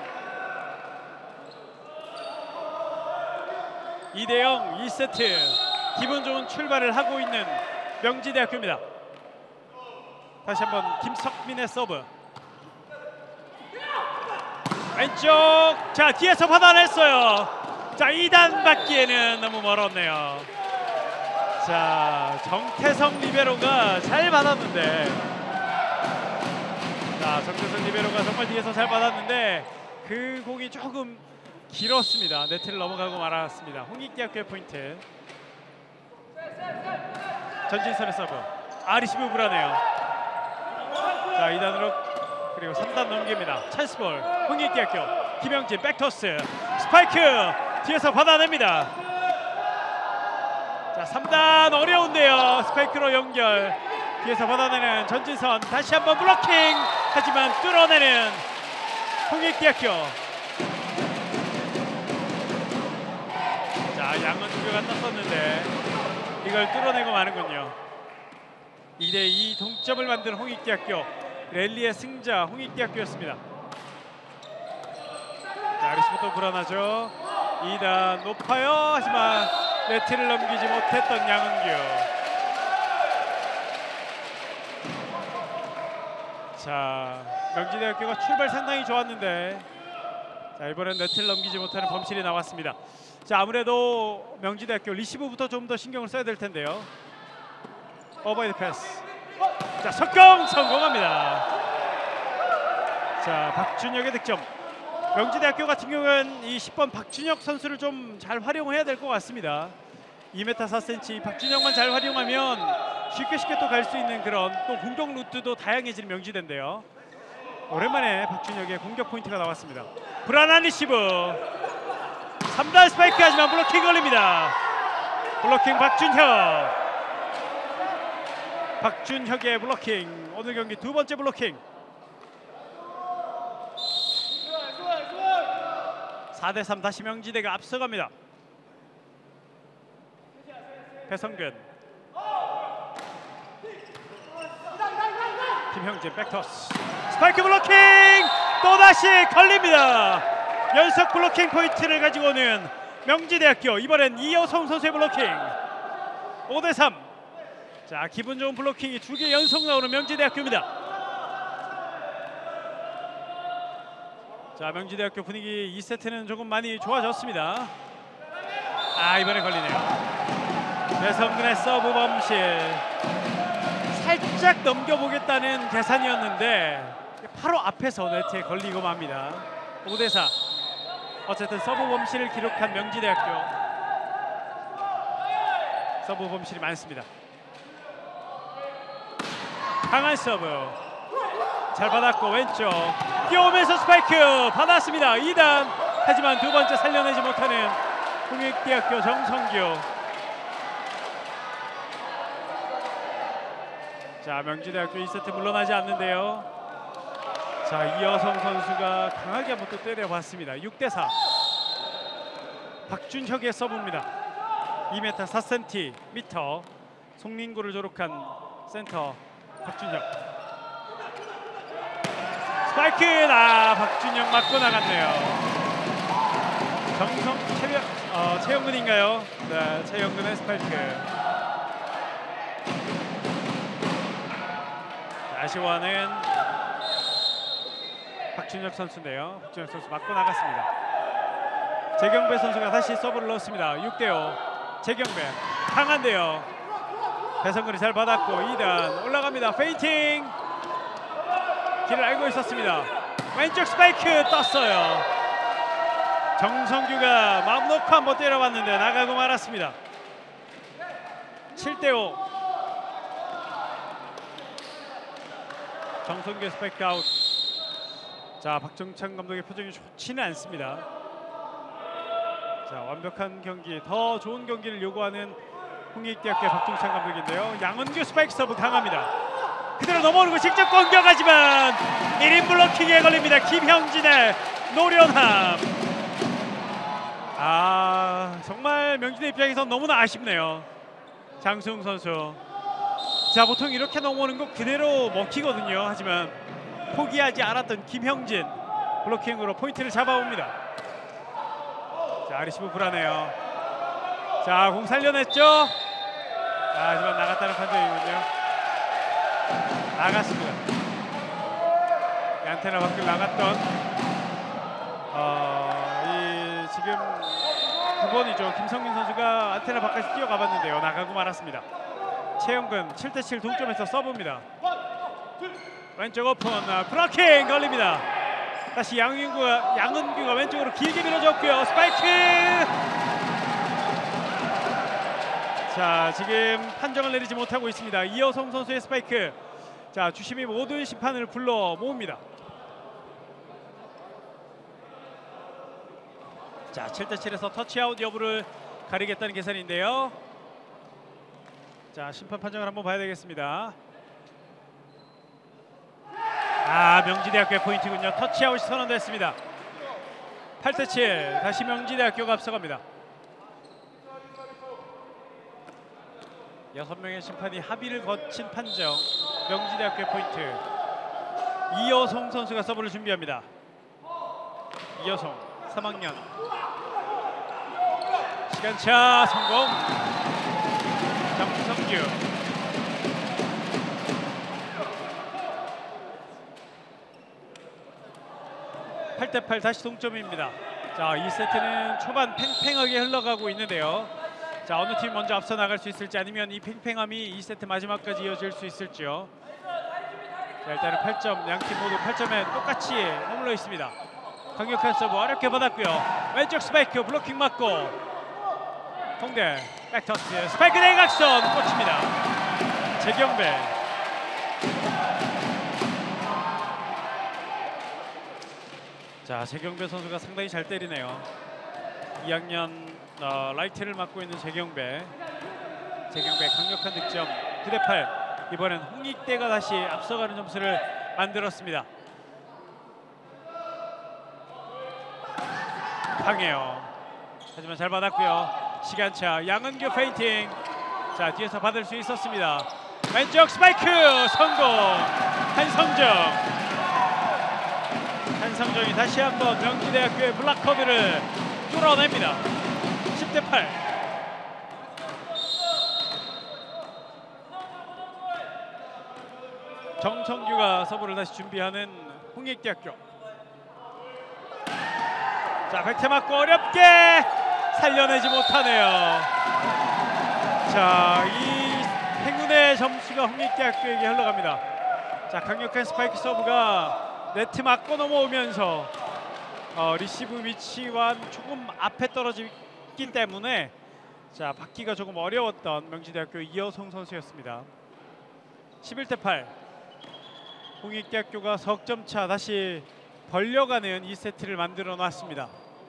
이 대 영. 이 세트 기분 좋은 출발을 하고 있는 명지대학교입니다. 다시 한번 김석민의 서브. 왼쪽. 자, 뒤에서 받아냈어요. 자, 이 단 받기에는 너무 멀었네요. 자, 정태성 리베로가 잘 받았는데, 자, 정태성 리베로가 정말 뒤에서 잘 받았는데 그 공이 조금 길었습니다. 네트를 넘어가고 말았습니다. 홍익대학교의 포인트. 전진선의 서브. 아, 리시브 불안해요. 자, 이 단으로 그리고 삼 단 넘깁니다. 찬스볼 홍익대학교. 김영진 백토스 스파이크 뒤에서 받아냅니다. 자, 삼 단 어려운데요. 스파이크로 연결. 뒤에서 받아내는 전진선. 다시 한번 블로킹. 하지만 뚫어내는 홍익대학교. 자, 양은규가 땄었는데 이걸 뚫어내고 마는군요. 이 대 이 동점을 만든 홍익대학교. 랠리의 승자 홍익대학교였습니다. 자, 리시브 또 불안하죠. 이 단 높아요. 하지만 네트를 넘기지 못했던 양은규. 자, 명지대학교가 출발 상당히 좋았는데, 자, 이번엔 네트를 넘기지 못하는 범실이 나왔습니다. 자, 아무래도 명지대학교 리시브부터 좀 더 신경을 써야 될 텐데요. 오버헤드 패스. 자, 석공 성공합니다. 자, 박준혁의 득점. 명지대학교 같은 경우는 이 십 번 박준혁 선수를 좀 잘 활용해야 될 것 같습니다. 이 미터 사 센티미터 박준혁만 잘 활용하면 쉽게 쉽게 또 갈 수 있는 그런 또 공격 루트도 다양해지는 명지대인데요. 오랜만에 박준혁의 공격 포인트가 나왔습니다. 불안한 리시브. 삼 단 스파이크 하지만 블로킹 걸립니다. 블로킹 박준혁. 박준혁의 블로킹. 오늘 경기 두 번째 블로킹. 사 대 삼 다시 명지대가 앞서갑니다. 배성근. 김형진 백토스. 스파이크 블로킹. 또다시 걸립니다. 연속 블로킹 포인트를 가지고 오는 명지대학교. 이번엔 이여성 선수의 블로킹. 오 대 삼. 자, 기분 좋은 블로킹이 두 개 연속 나오는 명지대학교입니다. 자, 명지대학교 분위기 이 세트는 조금 많이 좋아졌습니다. 아, 이번에 걸리네요. 배성근의 서브 범실. 살짝 넘겨보겠다는 계산이었는데 바로 앞에서 네트에 걸리고 맙니다. 오 대 사. 어쨌든 서브 범실을 기록한 명지대학교. 서브 범실이 많습니다. 강한 서브. 잘 받았고 왼쪽 뛰어오면서 스파이크 받았습니다. 이 단. 하지만 두 번째 살려내지 못하는 홍익대학교 정성규. 자, 명지대학교 이 세트 물러나지 않는데요. 자, 이여성 선수가 강하게 한번 또 때려봤습니다. 육 대 사. 박준혁의 서브입니다. 이 미터 사 센티미터. 송린구를 졸업한 센터 박준혁. 스파이크. 아, 박준혁 맞고 나갔네요. 정성 최명, 어, 최영근인가요? 네, 최영근의 스파이크. 아쉬워하는 박준혁 선수인데요. 박준혁 선수 맞고 나갔습니다. 재경배 선수가 다시 서브를 넣었습니다. 육 대 오. 재경배 강한데요. 배성근이 잘 받았고 이 단 올라갑니다. 페인팅. 길을 알고 있었습니다. 왼쪽 스파이크 떴어요. 정성규가 마음 놓고 한번 때려봤는데 나가고 말았습니다. 칠 대 오. 정성규의 스파이크 아웃. 자, 박정찬 감독의 표정이 좋지는 않습니다. 자, 완벽한 경기, 더 좋은 경기를 요구하는 홍익대학교의 박정찬 감독인데요. 양은규 스파이크 서브 강합니다. 그대로 넘어오고 직접 공격하지만 일 인 블로킹에 걸립니다. 김형진의 노련함. 아, 정말 명진의 입장에서 너무나 아쉽네요. 장수웅 선수. 자, 보통 이렇게 넘어오는 거 그대로 먹히거든요. 하지만 포기하지 않았던 김형진 블로킹으로 포인트를 잡아옵니다. 자, 리시브 불안해요. 자, 공 살려냈죠. 아, 하지만 나갔다는 판정이군요. 나갔습니다. 이 안테나 밖을 나갔던 어, 이 지금 구 번이죠. 김성민 선수가 안테나 바깥에 뛰어가봤는데요. 나가고 말았습니다. 최영근 칠 대 칠 동점에서 서브입니다. 왼쪽 오픈, 블로킹 걸립니다. 다시 양은규가, 양은규가 왼쪽으로 길게 밀어줬고요. 스파이크! 자, 지금 판정을 내리지 못하고 있습니다. 이여성 선수의 스파이크. 자, 주심이 모든 심판을 불러 모읍니다. 자, 칠 대 칠에서 터치아웃 여부를 가리겠다는 계산인데요. 자, 심판 판정을 한번 봐야 되겠습니다. 아, 명지대학교의 포인트군요. 터치아웃이 선언됐습니다. 팔 대 칠, 다시 명지대학교가 앞서갑니다. 여섯 명의 심판이 합의를 거친 판정. 명지대학교의 포인트. 이여성 선수가 서브를 준비합니다. 이여성 삼 학년. 시간차 성공. 정성규. 팔 대 팔 다시 동점입니다. 자, 이 세트는 초반 팽팽하게 흘러가고 있는데요. 자, 어느 팀이 먼저 앞서 나갈 수 있을지, 아니면 이 팽팽함이 이 세트 마지막까지 이어질 수 있을지요. 자, 일단은 팔 점, 양팀 모두 팔 점에 똑같이 머물러 있습니다. 강력한 서브 어렵게 받았고요. 왼쪽 스파이크 블로킹 맞고 홍대 백터스 스파이크 대각선 꽂힙니다. 재경배. 자, 재경배 선수가 상당히 잘 때리네요. 이 학년 어, 라이트를 맡고 있는 재경배. 재경배 강력한 득점 구 대 팔. 이번엔 홍익대가 다시 앞서가는 점수를 만들었습니다. 강해요. 하지만 잘 받았고요. 시간차 양은규 페인팅. 자, 뒤에서 받을 수 있었습니다. 왼쪽 스파이크 성공. 한성정. 한성정이 다시 한번 명지대학교의 블락커드를 뚫어냅니다. 십 대 팔. 정성규가 서브를 다시 준비하는 홍익대학교. 자, 백태 맞고 어렵게 살려내지 못하네요. 자, 이 행운의 점수가 홍익대학교에게 흘러갑니다. 자, 강력한 스파이크 서브가 네트 맞고 넘어오면서 어, 리시브 위치와 조금 앞에 떨어지기 때문에 자, 받기가 조금 어려웠던 명지대학교 이여성 선수였습니다. 십일 대 팔. 홍익대학교가 석점 차 다시 벌려가는 이 세트를 만들어 놨습니다.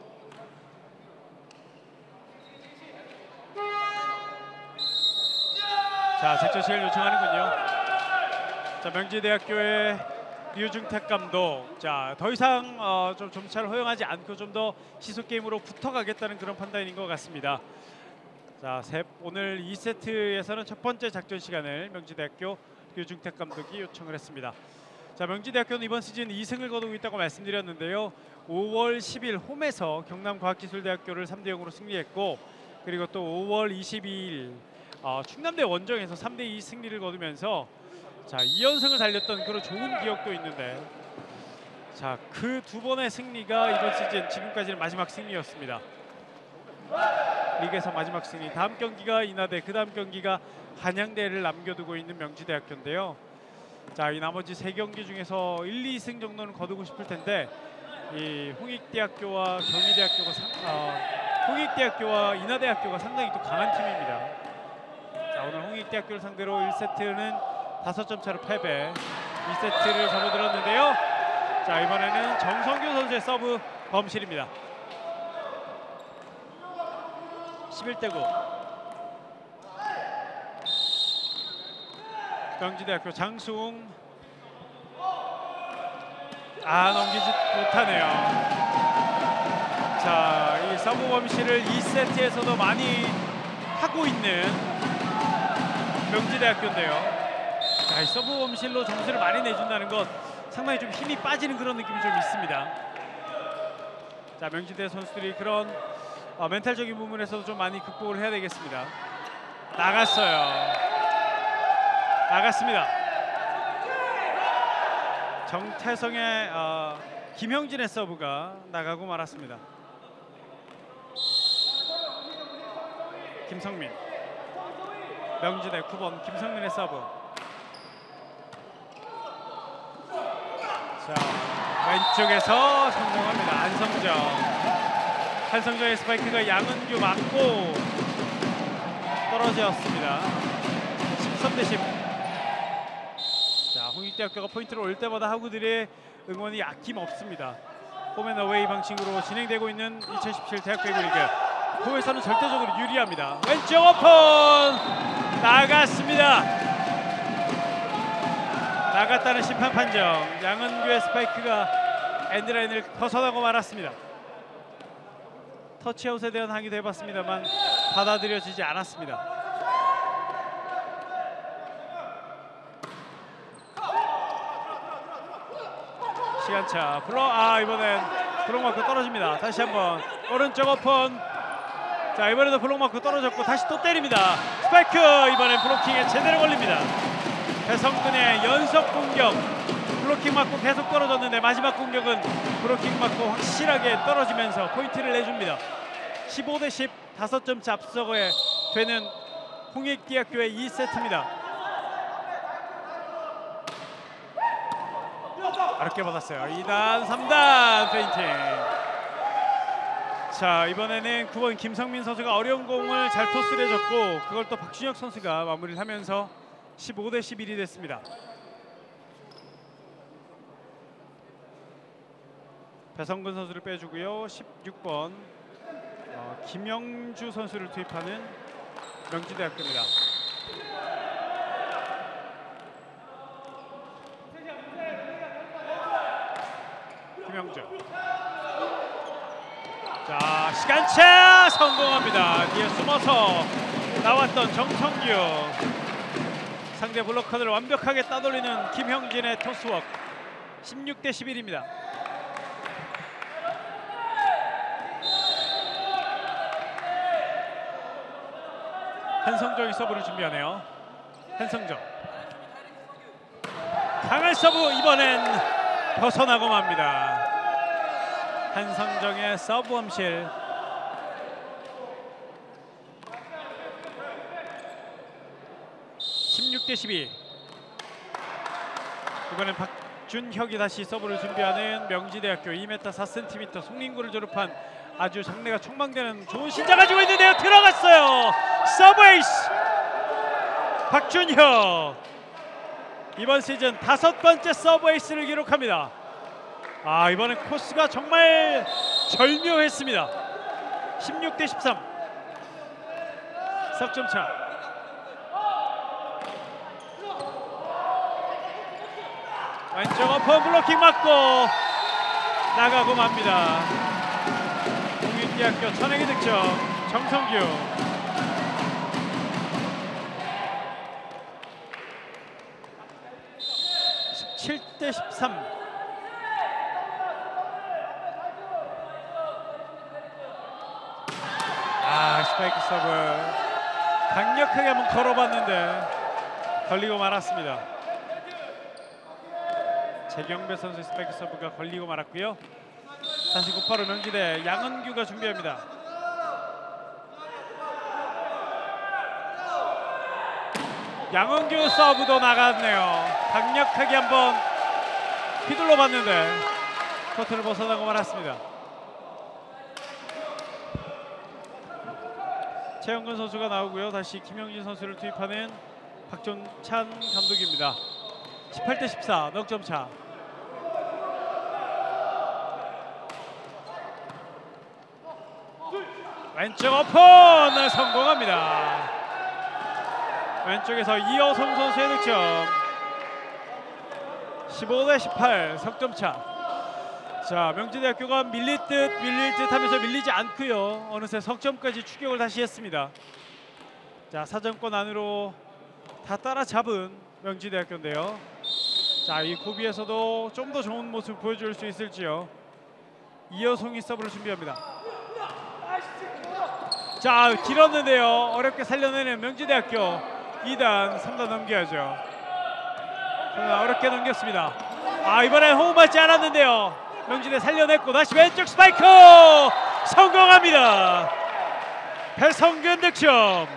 자, 색조 시를 요청하는군요. 자, 명지대학교의 류중택 감독. 자, 더 이상 어, 좀 점차를 허용하지 않고 좀 더 시속 게임으로 붙어가겠다는 그런 판단인 것 같습니다. 자, 세, 오늘 이 세트에서는 첫 번째 작전 시간을 명지대학교 류중택 감독이 요청을 했습니다. 자, 명지대학교는 이번 시즌 이 승을 거두고 있다고 말씀드렸는데요. 오월 십일 홈에서 경남과학기술대학교를 삼 대 영으로 승리했고, 그리고 또 오월 이십이일 어, 충남대 원정에서 삼 대 이 승리를 거두면서 자, 이 연승을 달렸던 그런 좋은 기억도 있는데, 자, 그 두 번의 승리가 이번 시즌 지금까지는 마지막 승리였습니다. 리그에서 마지막 승리. 다음 경기가 인하대, 그 다음 경기가 한양대를 남겨두고 있는 명지대학교인데요. 자, 이 나머지 세 경기 중에서 일, 이 승 정도는 거두고 싶을 텐데 이 홍익대학교와 경희대학교가 상, 어, 홍익대학교와 인하대학교가 상당히 또 강한 팀입니다. 자, 오늘 홍익대학교를 상대로 일 세트는 다섯 점 차로 패배. 이 세트를 접어들었는데요. 자, 이번에는 정성규 선수의 서브 범실입니다. 십일 대 구. 명지대학교 장수웅. 아, 넘기지 못하네요. 자, 이 서브 범실을 이 세트에서도 많이 하고 있는 명지대학교인데요. 자, 이 서브 범실로 점수를 많이 내준다는 것 상당히 좀 힘이 빠지는 그런 느낌이 좀 있습니다. 자, 명지대 선수들이 그런 어, 멘탈적인 부분에서도 좀 많이 극복을 해야 되겠습니다. 나갔어요. 나갔습니다. 정태성의 어, 김형진의 서브가 나가고 말았습니다. 김성민. 명지대 구 번 김성민의 서브. 자, 왼쪽에서 성공합니다. 안성정. 한성정의 스파이크가 양은규 맞고 떨어졌습니다. 십삼 대 십. 자, 홍익대학교가 포인트를 올 때마다 하구들의 응원이 아낌없습니다. 홈앤어웨이 방식으로 진행되고 있는 이천십칠 대학배구 리그. 홈에서는 절대적으로 유리합니다. 왼쪽 오픈! 나갔습니다. 나갔다는 심판 판정. 양은규의 스파이크가 엔드라인을 벗어나고 말았습니다. 터치아웃에 대한 항의도 해봤습니다만 받아들여지지 않았습니다. 시간차. 블록, 아, 이번엔 블록 맞고 떨어집니다. 다시 한번 오른쪽 오픈. 자, 이번에도 블록 맞고 떨어졌고 다시 또 때립니다. 스파이크. 이번엔 블로킹에 제대로 걸립니다. 배성근의 연속 공격. 블로킹 맞고 계속 떨어졌는데 마지막 공격은 블로킹 맞고 확실하게 떨어지면서 포인트를 내줍니다. 십오 대 십. 다섯 점 차 앞서게 되는 홍익대학교의 이 세트입니다. 어렵게 받았어요. 이 단, 삼 단 페인팅. 자, 이번에는 구 번 김성민 선수가 어려운 공을 잘 토스를 해줬고 그걸 또 박준혁 선수가 마무리를 하면서 십오 대 십일이 됐습니다. 배성근 선수를 빼주고요. 십육 번 어, 김영주 선수를 투입하는 명지대학교입니다. 김영주. 자, 시간차 성공합니다. 뒤에 숨어서 나왔던 정성규. 상대 블로커들을 완벽하게 따돌리는 김형진의 토스워크. 십육 대 십일입니다. 한성정이 서브를 준비하네요. 한성정. 강한 서브. 이번엔 벗어나고 맙니다. 한성정의 서브 범실. 십육 대 십이. 이번엔 박준혁이 다시 서브를 준비하는 명지대학교. 이 미터 사 센티미터 송림고를 졸업한 아주 장래가 촉망되는 좋은 신장 가지고 있는데요. 들어갔어요. 서브 에이스. 박준혁. 이번 시즌 다섯 번째 서브 에이스를 기록합니다. 아, 이번엔 코스가 정말 절묘했습니다. 십육 대 십삼. 석점 차. 왼쪽 오픈 블로킹 맞고 나가고 맙니다. 홍익대학교 천행의 득점. 정성규. 십칠 대 십삼. 아, 스파이크 서브 강력하게 한번 걸어봤는데 걸리고 말았습니다. 재경배 선수의 스파이크 서브가 걸리고 말았고요. 다시 곧바로 명지대 양은규가 준비합니다. 양은규 서브도 나갔네요. 강력하게 한번 휘둘러 봤는데 코트를 벗어나고 말았습니다. 최영근 선수가 나오고요. 다시 김영진 선수를 투입하는 박종찬 감독입니다. 십팔 대 십사 넉 점 차. 왼쪽 오픈 성공합니다. 왼쪽에서 이어송 선수의 득점. 십오 대 십팔 석점 차. 자, 명지대학교가 밀릴 듯 밀릴 듯 하면서 밀리지 않고요. 어느새 석점까지 추격을 다시 했습니다. 자, 사점권 안으로 다 따라잡은 명지대학교인데요. 자, 이 고비에서도 좀 더 좋은 모습 보여줄 수 있을지요. 이어송이 서브를 준비합니다. 자, 길었는데요. 어렵게 살려내는 명지대학교. 이 단 삼 단 넘겨야죠. 자, 어렵게 넘겼습니다. 아, 이번엔 호흡 맞지 않았는데요. 명지대 살려냈고 다시 왼쪽 스파이크 성공합니다. 배성근 득점.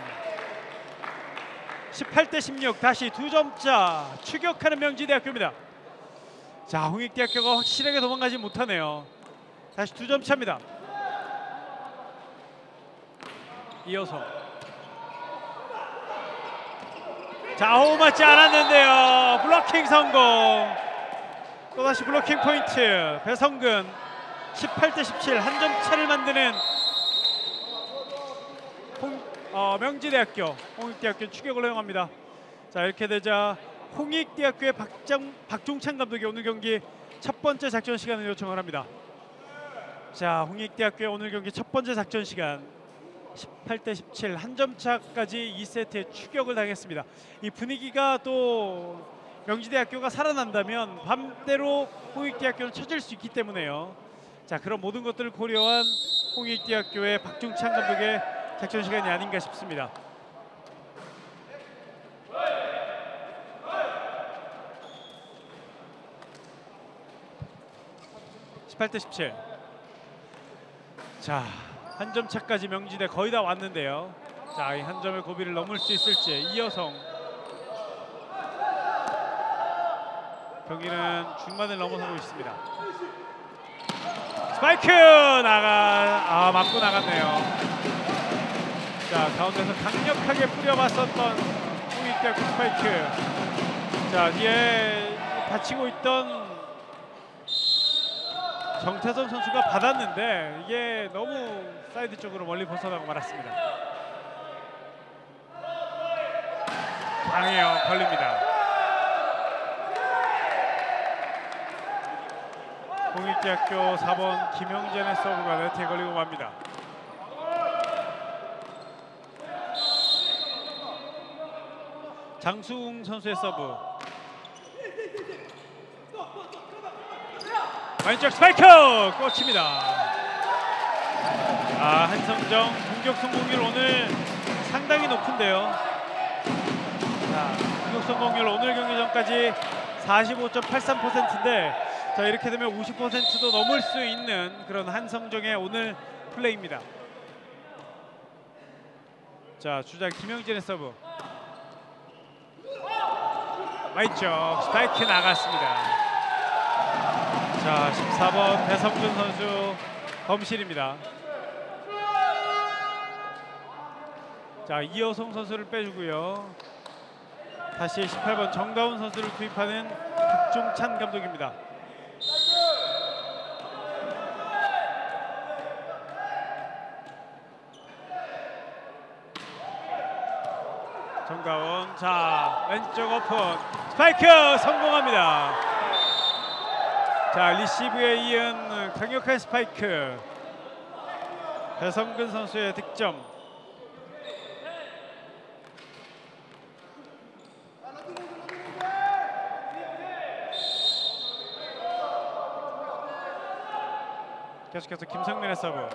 십팔 대 십육 다시 두 점차 추격하는 명지대학교입니다. 자, 홍익대학교가 확실하게 도망가지 못하네요. 다시 두 점 차입니다. 이어서 자, 호흡 맞지 않았는데요. 블로킹 성공. 또다시 블로킹 포인트. 배성근. 십팔 대 십칠 한 점 차를 만드는 홍, 어, 명지대학교. 홍익대학교 추격을 허용합니다. 자, 이렇게 되자 홍익대학교의 박장, 박종찬 감독이 오늘 경기 첫 번째 작전 시간을 요청을 합니다. 자, 홍익대학교의 오늘 경기 첫 번째 작전 시간. 십팔 대 십칠 한 점 차까지 이 세트에 추격을 당했습니다. 이 분위기가 또 명지대학교가 살아난다면 반대로 홍익대학교는 처질 수 있기 때문에요. 자, 그런 모든 것들을 고려한 홍익대학교의 박종찬 감독의 작전 시간이 아닌가 싶습니다. 십팔 대 십칠. 자, 한 점 차까지 명지대 거의 다 왔는데요. 자, 이 한 점의 고비를 넘을 수 있을지. 이여성. 경기는 중반을 넘어서고 있습니다. 스파이크 나가. 아, 맞고 나갔네요. 자, 가운데서 강력하게 뿌려봤었던 홍익대학교 스파이크. 자, 뒤에 다치고 있던 정태선 선수가 받았는데 이게 너무 사이드 쪽으로 멀리 벗어나고 말았습니다. 강해요. 걸립니다. 홍익대학교 사 번 김영재의 서브가 네트에 걸리고 맙니다. 장수웅 선수의 서브. 왼쪽 스파이크 꽂힙니다. 아, 한성정 공격 성공률 오늘 상당히 높은데요. 자, 공격 성공률 오늘 경기 전까지 사십오 점 팔삼 퍼센트인데 자, 이렇게 되면 오십 퍼센트도 넘을 수 있는 그런 한성정의 오늘 플레이입니다. 자, 주장 김영진의 서브. 왼쪽 스파이크 나갔습니다. 자, 십사 번 배성준 선수 범실입니다. 자, 이여송 선수를 빼주고요. 다시 십팔 번 정다운 선수를 투입하는 박종찬 감독입니다. 정다운. 자, 왼쪽 오픈 스파이크 성공합니다. 자, 리시브에 이은 강력한 스파이크. 배성근 선수의 득점. 계속해서 김성민의 서브.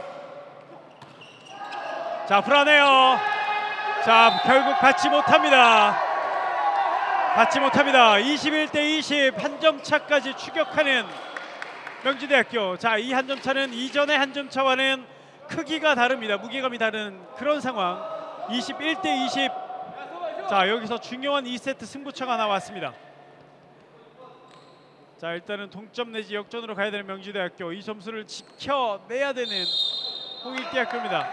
자, 불안해요. 자, 결국 받지 못합니다. 받지 못합니다. 이십일 대 이십 한 점 차까지 추격하는 명지대학교. 자, 이 한 점 차는 이전의 한 점 차와는 크기가 다릅니다. 무게감이 다른 그런 상황. 이십일 대 이십. 자, 여기서 중요한 이 세트 승부처가 나왔습니다. 자, 일단은 동점 내지 역전으로 가야 되는 명지대학교, 이 점수를 지켜내야 되는 홍익대학교입니다.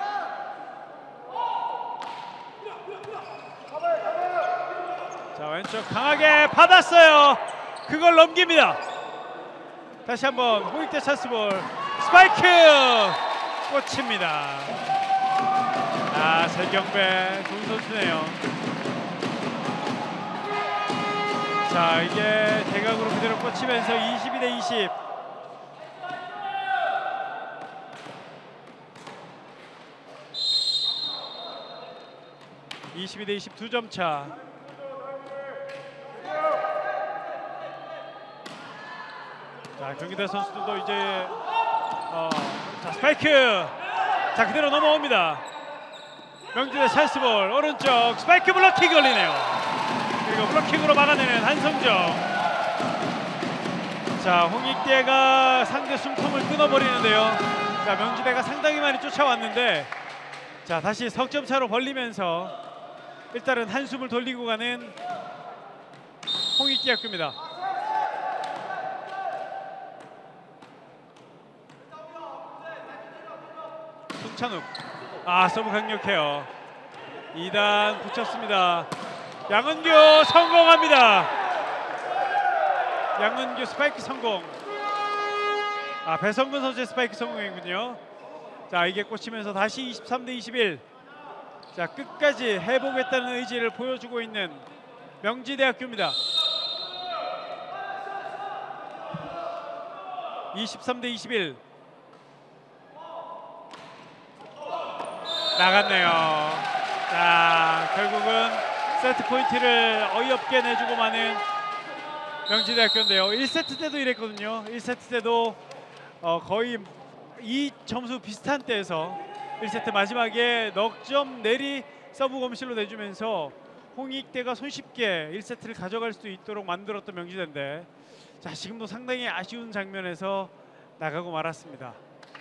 자, 왼쪽 강하게 받았어요. 그걸 넘깁니다. 다시 한번 홍익대 찬스볼, 스파이크 꽂힙니다. 아, 설경배 좋은 선수네요. 자, 이게 대각으로 그대로 꽂히면서 이십이 대 이십. 이십이 대 이십, 두 점 차. 자, 경기대 선수들도 이제 어, 자, 스파이크. 자, 그대로 넘어옵니다. 명지대 찬스볼, 오른쪽 스파이크 블로킹 걸리네요. 그리고 블로킹으로 막아내는 한성정. 자, 홍익대가 상대 숨통을 끊어버리는데요. 자, 명지대가 상당히 많이 쫓아왔는데, 자, 다시 석점 차로 벌리면서 일단은 한숨을 돌리고 가는 홍익대학교입니다. 손찬욱, 아, 서브 강력해요. 이 단 붙였습니다. 양은규 성공합니다. 양은규 스파이크 성공. 아, 배성근 선수의 스파이크 성공이군요. 자, 이게 꽂히면서 다시 이십삼 대 이십일. 자, 끝까지 해보겠다는 의지를 보여주고 있는 명지대학교입니다. 이십삼 대 이십일. 나갔네요. 자, 결국은 세트 포인트를 어이없게 내주고 마는 명지대학교인데요. 일 세트 때도 이랬거든요. 일 세트 때도 어, 거의 이 점수 비슷한 때에서 일 세트 마지막에 넉 점 내리 서브 검실로 내주면서 홍익대가 손쉽게 일 세트를 가져갈 수 있도록 만들었던 명지대인데, 자, 지금도 상당히 아쉬운 장면에서 나가고 말았습니다.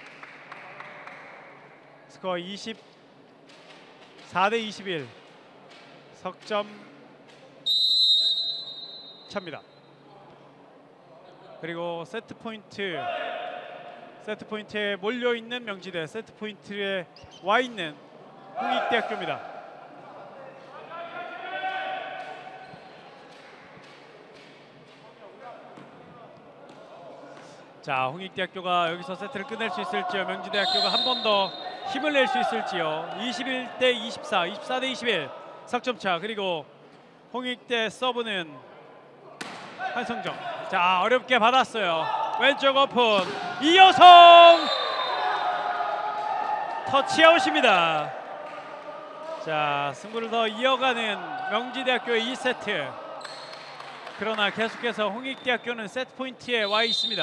스코어 이십사 대 이십일. 석점 차입니다. 그리고 세트 포인트, 세트 포인트에 몰려 있는 명지대, 세트 포인트에 와 있는 홍익대학교입니다. 자, 홍익대학교가 여기서 세트를 끝낼 수 있을지요. 명지대학교가 한 번 더 힘을 낼 수 있을지요. 이십일 대 이십사, 이십사 대 이십일. 석점 차. 그리고 홍익대 서브는 한성정. 자, 어렵게 받았어요. 왼쪽 오픈. 이여성 터치아웃입니다. 자, 승부를 더 이어가는 명지대학교의 이 세트. 그러나 계속해서 홍익대학교는 세트 포인트에 와 있습니다.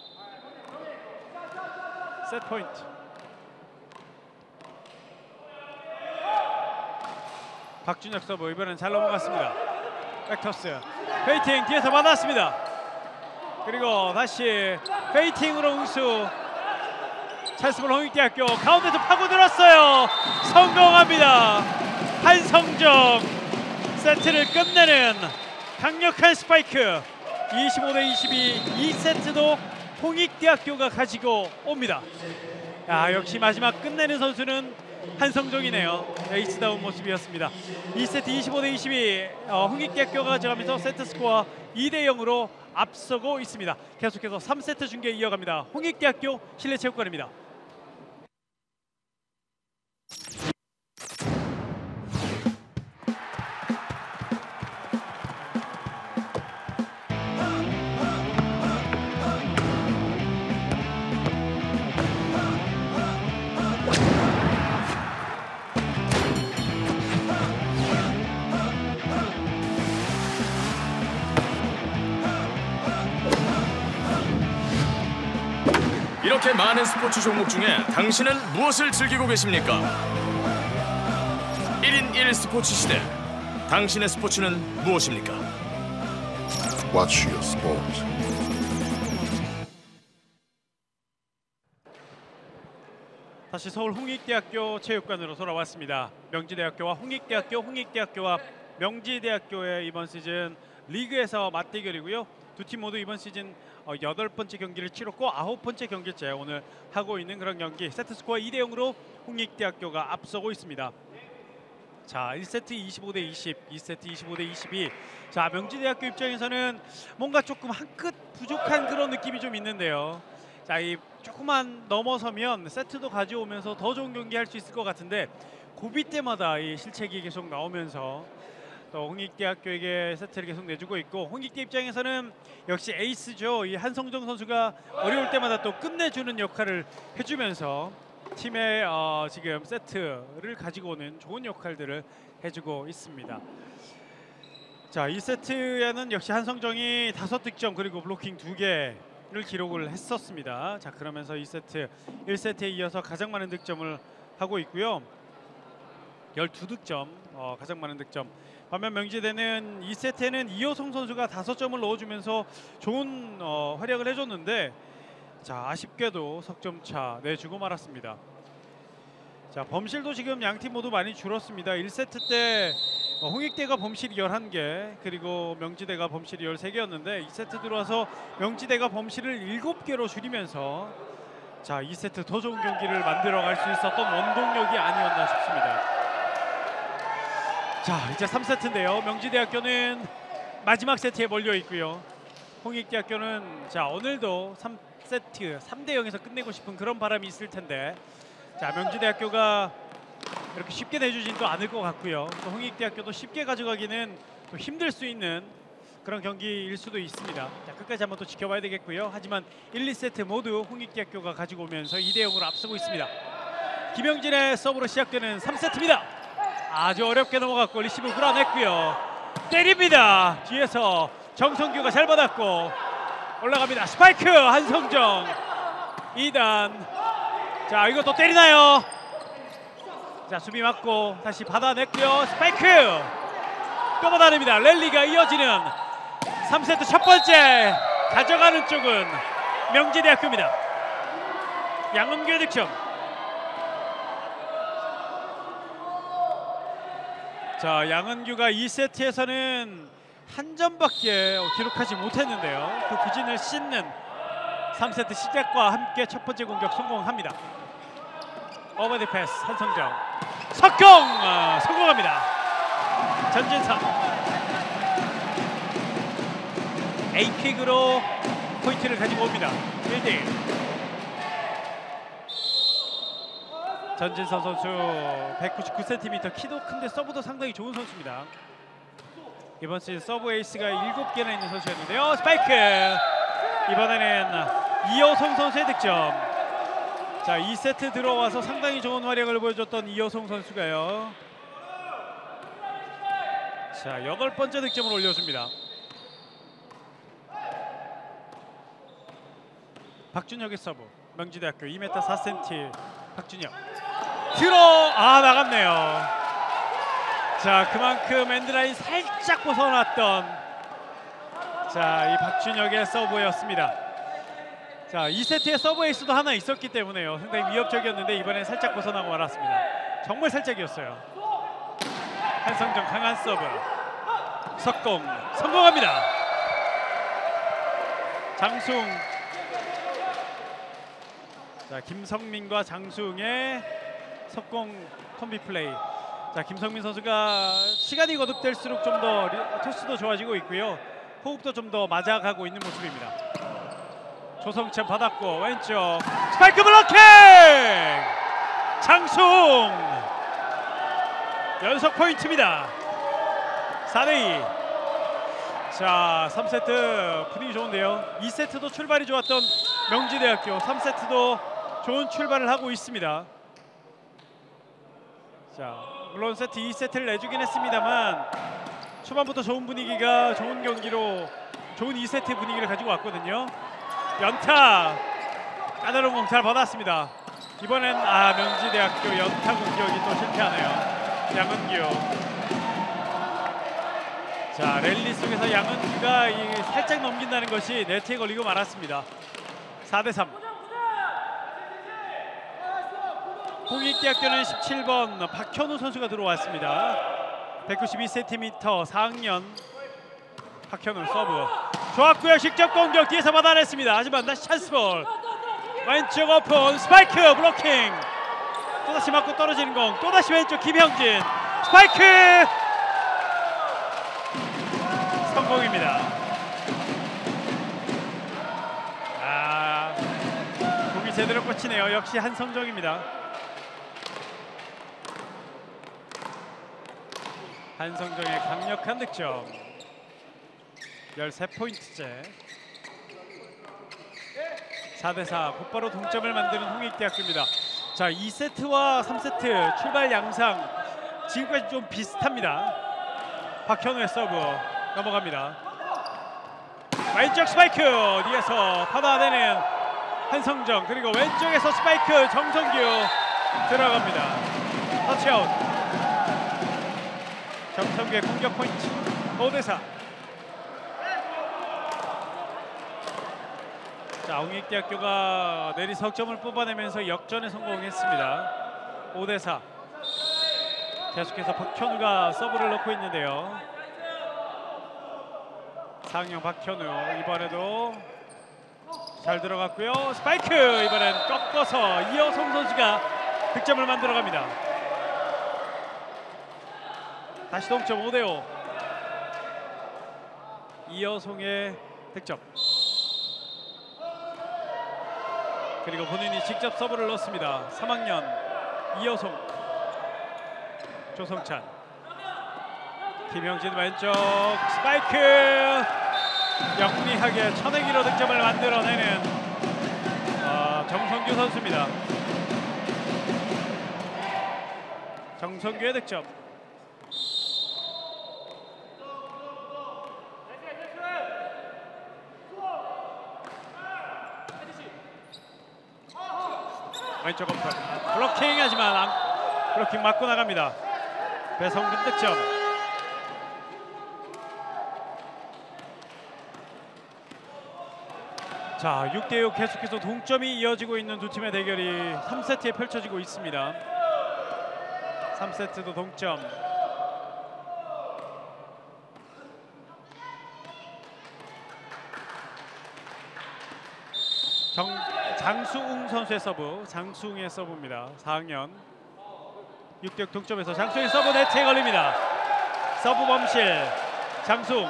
세트 포인트. 박준혁 서브, 이번엔 잘 넘어갔습니다. 백토스 페이팅 뒤에서 받았습니다. 그리고 다시 페이팅으로 응수. 찬스볼 홍익대학교 가운데서 파고들었어요. 성공합니다. 한성정 세트를 끝내는 강력한 스파이크. 이십오 대 이십이. 이 세트도 홍익대학교가 가지고 옵니다. 야, 역시 마지막 끝내는 선수는 한성정이네요. 에이스다운 모습이었습니다. 이 세트 이십오 대 이십이. 어, 홍익대학교가 가져가면서 세트 스코어 이 대 영으로 앞서고 있습니다. 계속해서 삼 세트 중계 이어갑니다. 홍익대학교 실내체육관입니다. 이렇게 많은 스포츠 종목 중에 당신은 무엇을 즐기고 계십니까? 일 인 일 스포츠 시대. 당신의 스포츠는 무엇입니까? Watch your sport. 다시 서울 홍익대학교 체육관으로 돌아왔습니다. 명지대학교와 홍익대학교, 홍익대학교와 명지대학교의 이번 시즌 리그에서 맞대결이고요. 두 두 팀 모두 이번 시즌 어, 여덟 번째 경기를 치렀고 아홉 번째 경기째 오늘 하고 있는 그런 경기. 세트 스코어 이 대 영으로 홍익대학교가 앞서고 있습니다. 자, 일 세트 이십오 대 이십, 이 세트 이십오 대 이십이. 자, 명지대학교 입장에서는 뭔가 조금 한 끗 부족한 그런 느낌이 좀 있는데요. 자, 이 조금만 넘어서면 세트도 가져오면서 더 좋은 경기 할 수 있을 것 같은데 고비 때마다 이 실책이 계속 나오면서 또 홍익대학교에게 세트를 계속 내주고 있고, 홍익대 입장에서는 역시 에이스죠. 이 한성정 선수가 어려울 때마다 또 끝내주는 역할을 해주면서 팀의 어, 지금 세트를 가지고 오는 좋은 역할들을 해주고 있습니다. 자, 이 세트에는 역시 한성정이 다섯 득점 그리고 블로킹 두 개를 기록을 했었습니다. 자, 그러면서 이 세트 일 세트에 이어서 가장 많은 득점을 하고 있고요. 열두 득점, 어, 가장 많은 득점. 반면 명지대는 이 세트에는 이호성 선수가 다섯 점을 넣어주면서 좋은 어, 활약을 해줬는데, 자, 아쉽게도 석점차 내주고 말았습니다. 자, 범실도 지금 양 팀 모두 많이 줄었습니다. 일 세트 때 어, 홍익대가 범실이 열한 개 그리고 명지대가 범실이 열세 개였는데 이 세트 들어와서 명지대가 범실을 일곱 개로 줄이면서 자, 이 세트 더 좋은 경기를 만들어갈 수 있었던 원동력이 아니었나 싶습니다. 자, 이제 삼 세트인데요. 명지대학교는 마지막 세트에 몰려 있고요. 홍익대학교는 자, 오늘도 삼 세트 삼 대 영에서 끝내고 싶은 그런 바람이 있을 텐데, 자, 명지대학교가 이렇게 쉽게 내주진 또 않을 것 같고요. 또 홍익대학교도 쉽게 가져가기는 또 힘들 수 있는 그런 경기일 수도 있습니다. 자, 끝까지 한번 또 지켜봐야 되겠고요. 하지만 일, 이 세트 모두 홍익대학교가 가지고 오면서 이 대 영으로 앞서고 있습니다. 김영진의 서브로 시작되는 삼 세트입니다. 아주 어렵게 넘어갔고 리시브 끌어냈고요. 때립니다. 뒤에서 정성규가 잘 받았고 올라갑니다. 스파이크 한성정 이 단. 자, 이것도 때리나요? 자, 수비 맞고 다시 받아냈고요. 스파이크 또 받아냅니다. 랠리가 이어지는 삼 세트 첫 번째. 가져가는 쪽은 명지대학교입니다. 양은규의 득점. 자, 양은규가 이 세트에서는 한 점밖에 기록하지 못했는데요. 그 부진을 씻는 삼 세트 시작과 함께 첫 번째 공격 성공합니다. 오버드 패스 한성정 석공 아, 성공합니다. 전진상 A킥으로 포인트를 가지고 옵니다. 일 대 일. 전진선 선수 백구십구 센티미터, 키도 큰데 서브도 상당히 좋은 선수입니다. 이번 시즌 서브 에이스가 일곱 개나 있는 선수였는데요. 스파이크! 이번에는 이호성 선수의 득점. 자, 이 세트 들어와서 상당히 좋은 활약을 보여줬던 이호성 선수가요. 자, 여덟 번째 득점을 올려줍니다. 박준혁의 서브. 명지대학교 이 미터 사 센티미터 박준혁. 들어! 아, 나갔네요. 자, 그만큼 엔드라인 살짝 벗어났던 자, 이 박준혁의 서브였습니다. 자, 이 세트에 서브 에이스도 하나 있었기 때문에요. 상당히 위협적이었는데 이번엔 살짝 벗어나고 말았습니다. 정말 살짝이었어요. 한성정 강한 서브. 석공 성공합니다. 장수웅. 자, 김성민과 장수웅의 석공 콤비 플레이. 자, 김성민 선수가 시간이 거듭될수록 좀 더 토스도 좋아지고 있고요. 호흡도 좀 더 맞아가고 있는 모습입니다. 조성찬 받았고 왼쪽 스파이크 블로킹! 장수웅 연속 포인트입니다. 사 대 이. 자, 삼 세트 분위기 좋은데요. 이 세트도 출발이 좋았던 명지대학교 삼 세트도 좋은 출발을 하고 있습니다. 자, 물론 세트 이 세트를 내주긴 했습니다만 초반부터 좋은 분위기가 좋은 경기로 좋은 이 세트 분위기를 가지고 왔거든요. 연타 까다로운 공 잘 받았습니다. 이번엔 아, 명지대학교 연타 공격이 또 실패하네요. 양은규. 자, 랠리 속에서 양은규가 이 살짝 넘긴다는 것이 네트에 걸리고 말았습니다. 사 대 삼. 홍익대학교는 십칠 번 박현우 선수가 들어왔습니다. 백구십이 센티미터 사 학년 박현우 서브. 좋았고요. 직접 공격 뒤에서 받아냈습니다. 하지만 다시 찬스볼. 왼쪽 오픈 스파이크 블로킹. 또다시 맞고 떨어지는 공. 또다시 왼쪽 김형진 스파이크 성공입니다. 아, 공이 제대로 꽂히네요. 역시 한성정입니다. 한성정의 강력한 득점. 열세 포인트째. 사 대 사 곧바로 동점을 만드는 홍익대학교입니다. 자, 이 세트와 삼 세트 출발 양상 지금까지 좀 비슷합니다. 박현우의 서브 넘어갑니다. 왼쪽 스파이크 뒤에서 받아내는 한성정, 그리고 왼쪽에서 스파이크 정성규 들어갑니다. 터치아웃. 정성규의 공격 포인트. 오 대 사. 자, 홍익대학교가 내리 석점을 뽑아내면서 역전에 성공했습니다. 오 대 사. 계속해서 박현우가 서브를 넣고 있는데요. 상영 박현우 이번에도 잘 들어갔고요. 스파이크 이번엔 꺾어서 이어송 선수가 득점을 만들어갑니다. 다시 동점 오 대 오. 이어송의 득점. 그리고 본인이 직접 서브를 넣습니다. 삼 학년 이어송, 조성찬, 김형진 왼쪽 스파이크 영리하게 천내기로 득점을 만들어내는 어, 정성규 선수입니다. 정성규의 득점. 왼쪽 오픈 블로킹 하지만 안, 블로킹 맞고 나갑니다. 배성근 득점. 자, 육 대 육 계속해서 동점이 이어지고 있는 두 팀의 대결이 삼 세트에 펼쳐지고 있습니다. 삼 세트도 동점. 정, 장수웅 선수의 서브. 장수웅의 서브입니다. 사 학년 육 대 육 동점에서 장수웅의 서브 네트에 걸립니다. 서브 범실 장수웅.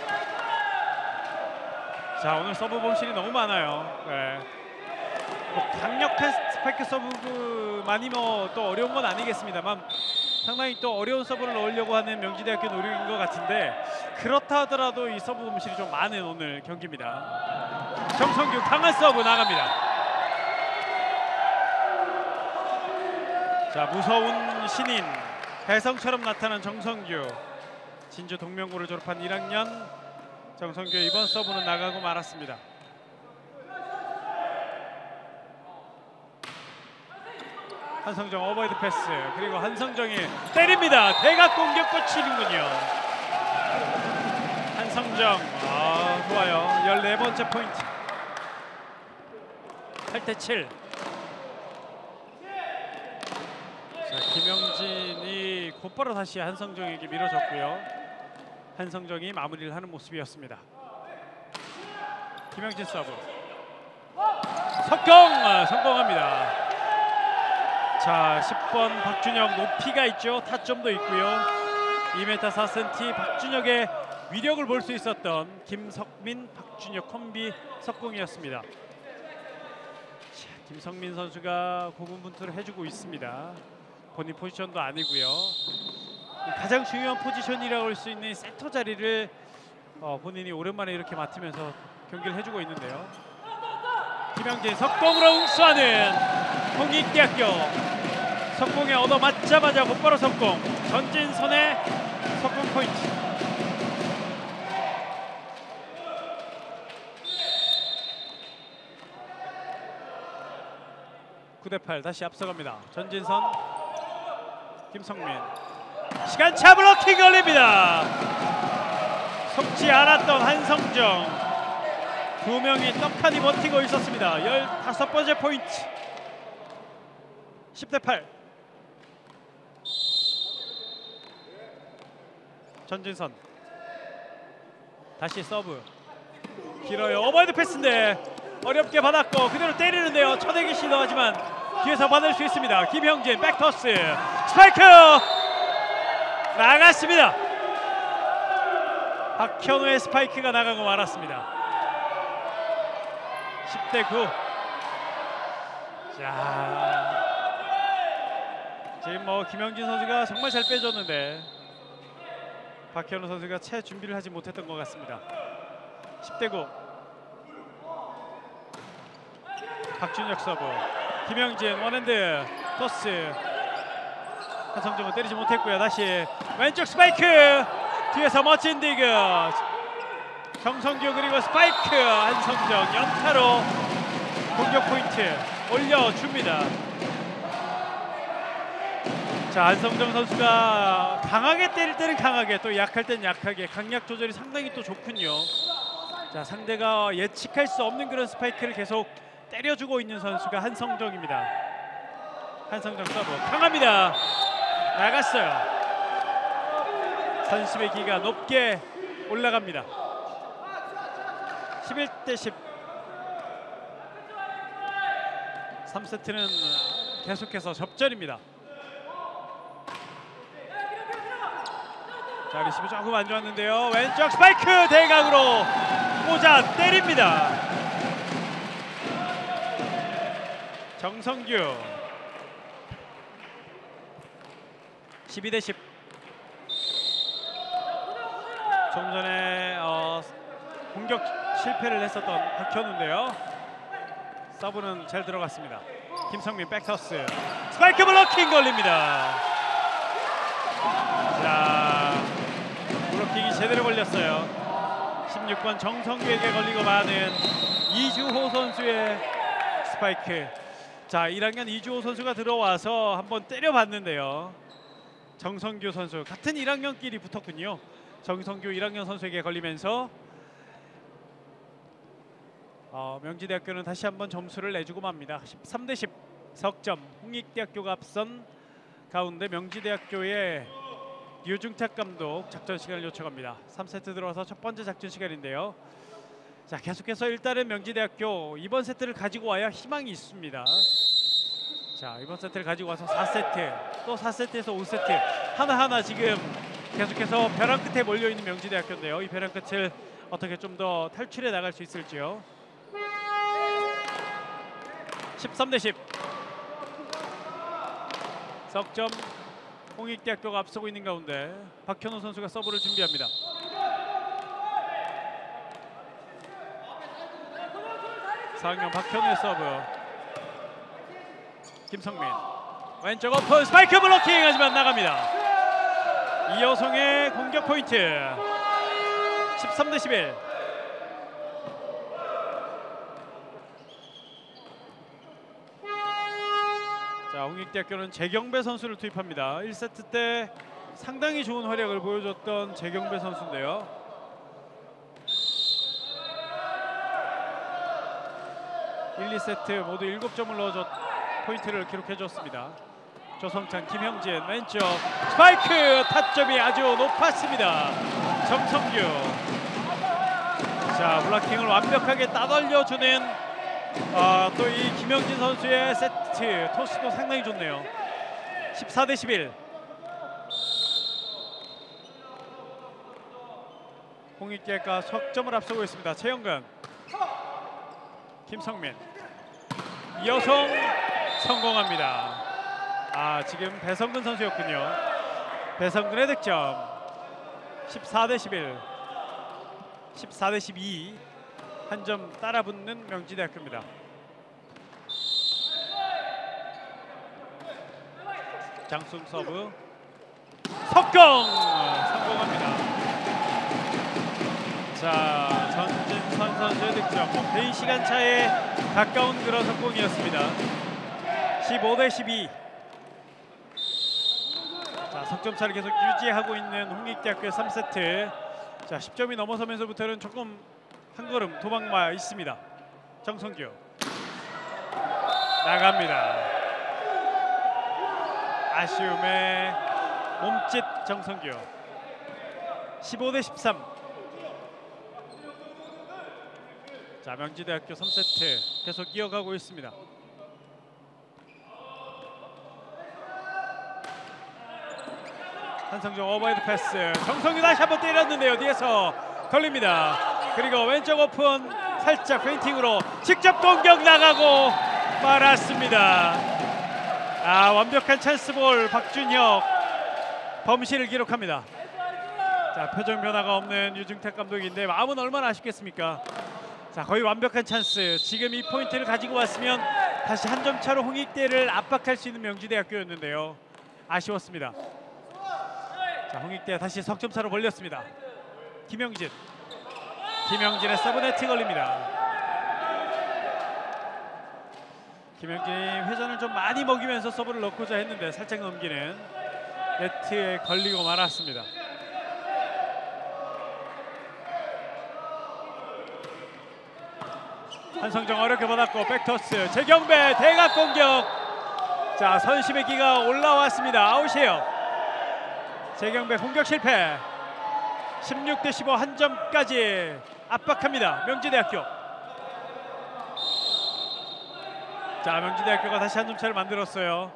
자, 오늘 서브 범실이 너무 많아요. 네. 뭐 강력한 스파이크 서브만이 뭐 또 어려운 건 아니겠습니다만 상당히 또 어려운 서브를 넣으려고 하는 명지대학교 노력인 것 같은데, 그렇다 하더라도 이 서브 범실이 좀 많은 오늘 경기입니다. 정성규 강한 서브 나갑니다. 자, 무서운 신인 혜성처럼 나타난 정성규. 진주 동명고를 졸업한 일 학년 정성규의 이번 서브는 나가고 말았습니다. 한성정 오버헤드 패스, 그리고 한성정이 때립니다. 대각 공격 꽂히는군요. 한성정, 아, 좋아요. 열네 번째 포인트. 팔 대 칠. 자, 김영진이 곧바로 다시 한성정에게 밀어줬고요. 한성정이 마무리를 하는 모습이었습니다. 김영진 서브. 석공! 아, 성공합니다. 자, 십 번 박준혁 높이가 있죠. 타점도 있고요. 이 미터 사 센티미터 박준혁의 위력을 볼 수 있었던 김석민, 박준혁 콤비 석공이었습니다. 자, 김석민 선수가 고군분투를 해주고 있습니다. 본인 포지션도 아니고요. 가장 중요한 포지션이라고 할 수 있는 세터 자리를 어, 본인이 오랜만에 이렇게 맡으면서 경기를 해주고 있는데요. 김영진 석공으로 응수하는 홍익대학교. 석공에 얻어맞자마자 곧바로 석공. 전진선의 석공 포인트. 구 대 팔 다시 앞서갑니다. 전진선 김성민. 시간차 블로킹 걸립니다. 속지 않았던 한성정. 두 명이 떡하니 버티고 있었습니다. 열다섯 번째 포인트. 십 대 팔. 전진선 다시 서브. 길어요. 오버헤드 패스인데 어렵게 받았고 그대로 때리는데요. 쳐내기 시도하지만 뒤에서 받을 수 있습니다. 김형진 백토스 스파이크 나갔습니다. 박현우의 스파이크가 나가고 말았습니다. 십 대 구. 자, 지금 뭐 김형진 선수가 정말 잘 빼줬는데 박현우 선수가 채 준비를 하지 못했던 것 같습니다. 십 대 구. 박준혁 서브. 김형진 원핸드 토스. 한성정은 때리지 못했고요. 다시 왼쪽 스파이크. 뒤에서 멋진 디그. 정성규 그리고 스파이크. 한성정 연타로 공격 포인트 올려줍니다. 자, 한성정 선수가 강하게 때릴 때는 강하게 또 약할 땐 약하게 강약 조절이 상당히 또 좋군요. 자, 상대가 예측할 수 없는 그런 스파이크를 계속 때려주고 있는 선수가 한성정입니다. 한성정 서브 강합니다. 나갔어요. 선수의 기가 높게 올라갑니다. 십일 대 십. 삼 세트는 계속해서 접전입니다. 자, 리시브 조금 안 좋았는데요. 왼쪽 스파이크 대각으로 꽂아 때립니다. 정성규. 십이 대 십. 좀 전에 어, 공격 실패를 했었던 박현우인데요. 서브는 잘 들어갔습니다. 김성민 백터스 스파이크 블로킹 걸립니다. 자, 블로킹이 제대로 걸렸어요. 십육 번 정성규에게 걸리고 마는 이주호 선수의 스파이크. 자, 일 학년 이주호 선수가 들어와서 한번 때려봤는데요. 정성규 선수 같은 일 학년끼리 붙었군요. 정성규 일 학년 선수에게 걸리면서 어, 명지대학교는 다시 한번 점수를 내주고 맙니다. 십삼 대 십. 석점. 홍익대학교가 앞선 가운데 명지대학교의 유중탁 감독 작전 시간을 요청합니다. 삼 세트 들어와서 첫 번째 작전 시간인데요. 자, 계속해서 일단은 명지대학교 이번 세트를 가지고 와야 희망이 있습니다. 자, 이번 세트를 가지고 와서 사 세트, 또 사 세트에서 오 세트 하나하나 지금 계속해서 벼랑 끝에 몰려있는 명지대학교인데요. 이 벼랑 끝을 어떻게 좀 더 탈출해 나갈 수 있을지요. 십삼 대 십. 석점. 홍익대학교가 앞서고 있는 가운데 박현우 선수가 서브를 준비합니다. 사 학년 박현우의 서브. 김성민 왼쪽 오픈 스파이크 블로킹 하지만 나갑니다. 이여성의 공격 포인트. 십삼 대 십일. 자, 홍익대학교는 재경배 선수를 투입합니다. 일 세트 때 상당히 좋은 활약을 보여줬던 재경배 선수인데요. 일, 이 세트 모두 일곱 점을 넣어줬 포인트를 기록해줬습니다. 조성찬, 김형진 왼쪽 스파이크 타점이 아주 높았습니다. 정성규. 자, 블락킹을 완벽하게 따돌려주는 아, 또 이 김형진 선수의 세트 토스도 상당히 좋네요. 십사 대 십일. 홍익대가 석점을 앞서고 있습니다. 최영근, 김성민, 이여성 성공합니다. 아, 지금 배성근 선수였군요. 배성근의 득점. 십사 대 십일. 십사 대 십이. 한 점 따라붙는 명지대학교입니다. 장순 서브 석공 성공합니다. 자, 전진선 선수의 득점. 뭐 개인 시간 차에 가까운 그런 성공이었습니다. 십오 대 십이. 자, 석점 차를 계속 유지하고 있는 홍익대학교의 삼 세트. 자, 십 점이 넘어서면서부터는 조금 한 걸음 도망마 있습니다. 정성규 나갑니다. 아쉬움의 몸짓 정성규. 십오 대 십삼. 자, 명지대학교 삼 세트 계속 이어가고 있습니다. 한성종 오버헤드 패스, 정성이 다시 한번 때렸는데요. 뒤에서 걸립니다. 그리고 왼쪽 오픈 살짝 페인팅으로 직접 공격 나가고 말았습니다. 아, 완벽한 찬스볼 박준혁 범실을 기록합니다. 자, 표정 변화가 없는 유중택 감독인데 마음은 얼마나 아쉽겠습니까? 자, 거의 완벽한 찬스. 지금 이 포인트를 가지고 왔으면 다시 한 점 차로 홍익대를 압박할 수 있는 명지대학교였는데요. 아쉬웠습니다. 자, 홍익대 다시 석점 차로 벌렸습니다. 김영진. 김영진의 서브네트 걸립니다. 김영진이 회전을 좀 많이 먹이면서 서브를 넣고자 했는데 살짝 넘기는 네트에 걸리고 말았습니다. 한성정 어렵게 받았고 백토스, 재경배 대각 공격. 자, 선심의 기가 올라왔습니다. 아웃이에요. 재경배 공격 실패. 십육 대 십오 한 점까지 압박합니다. 명지대학교. 자, 명지대학교가 다시 한 점 차를 만들었어요.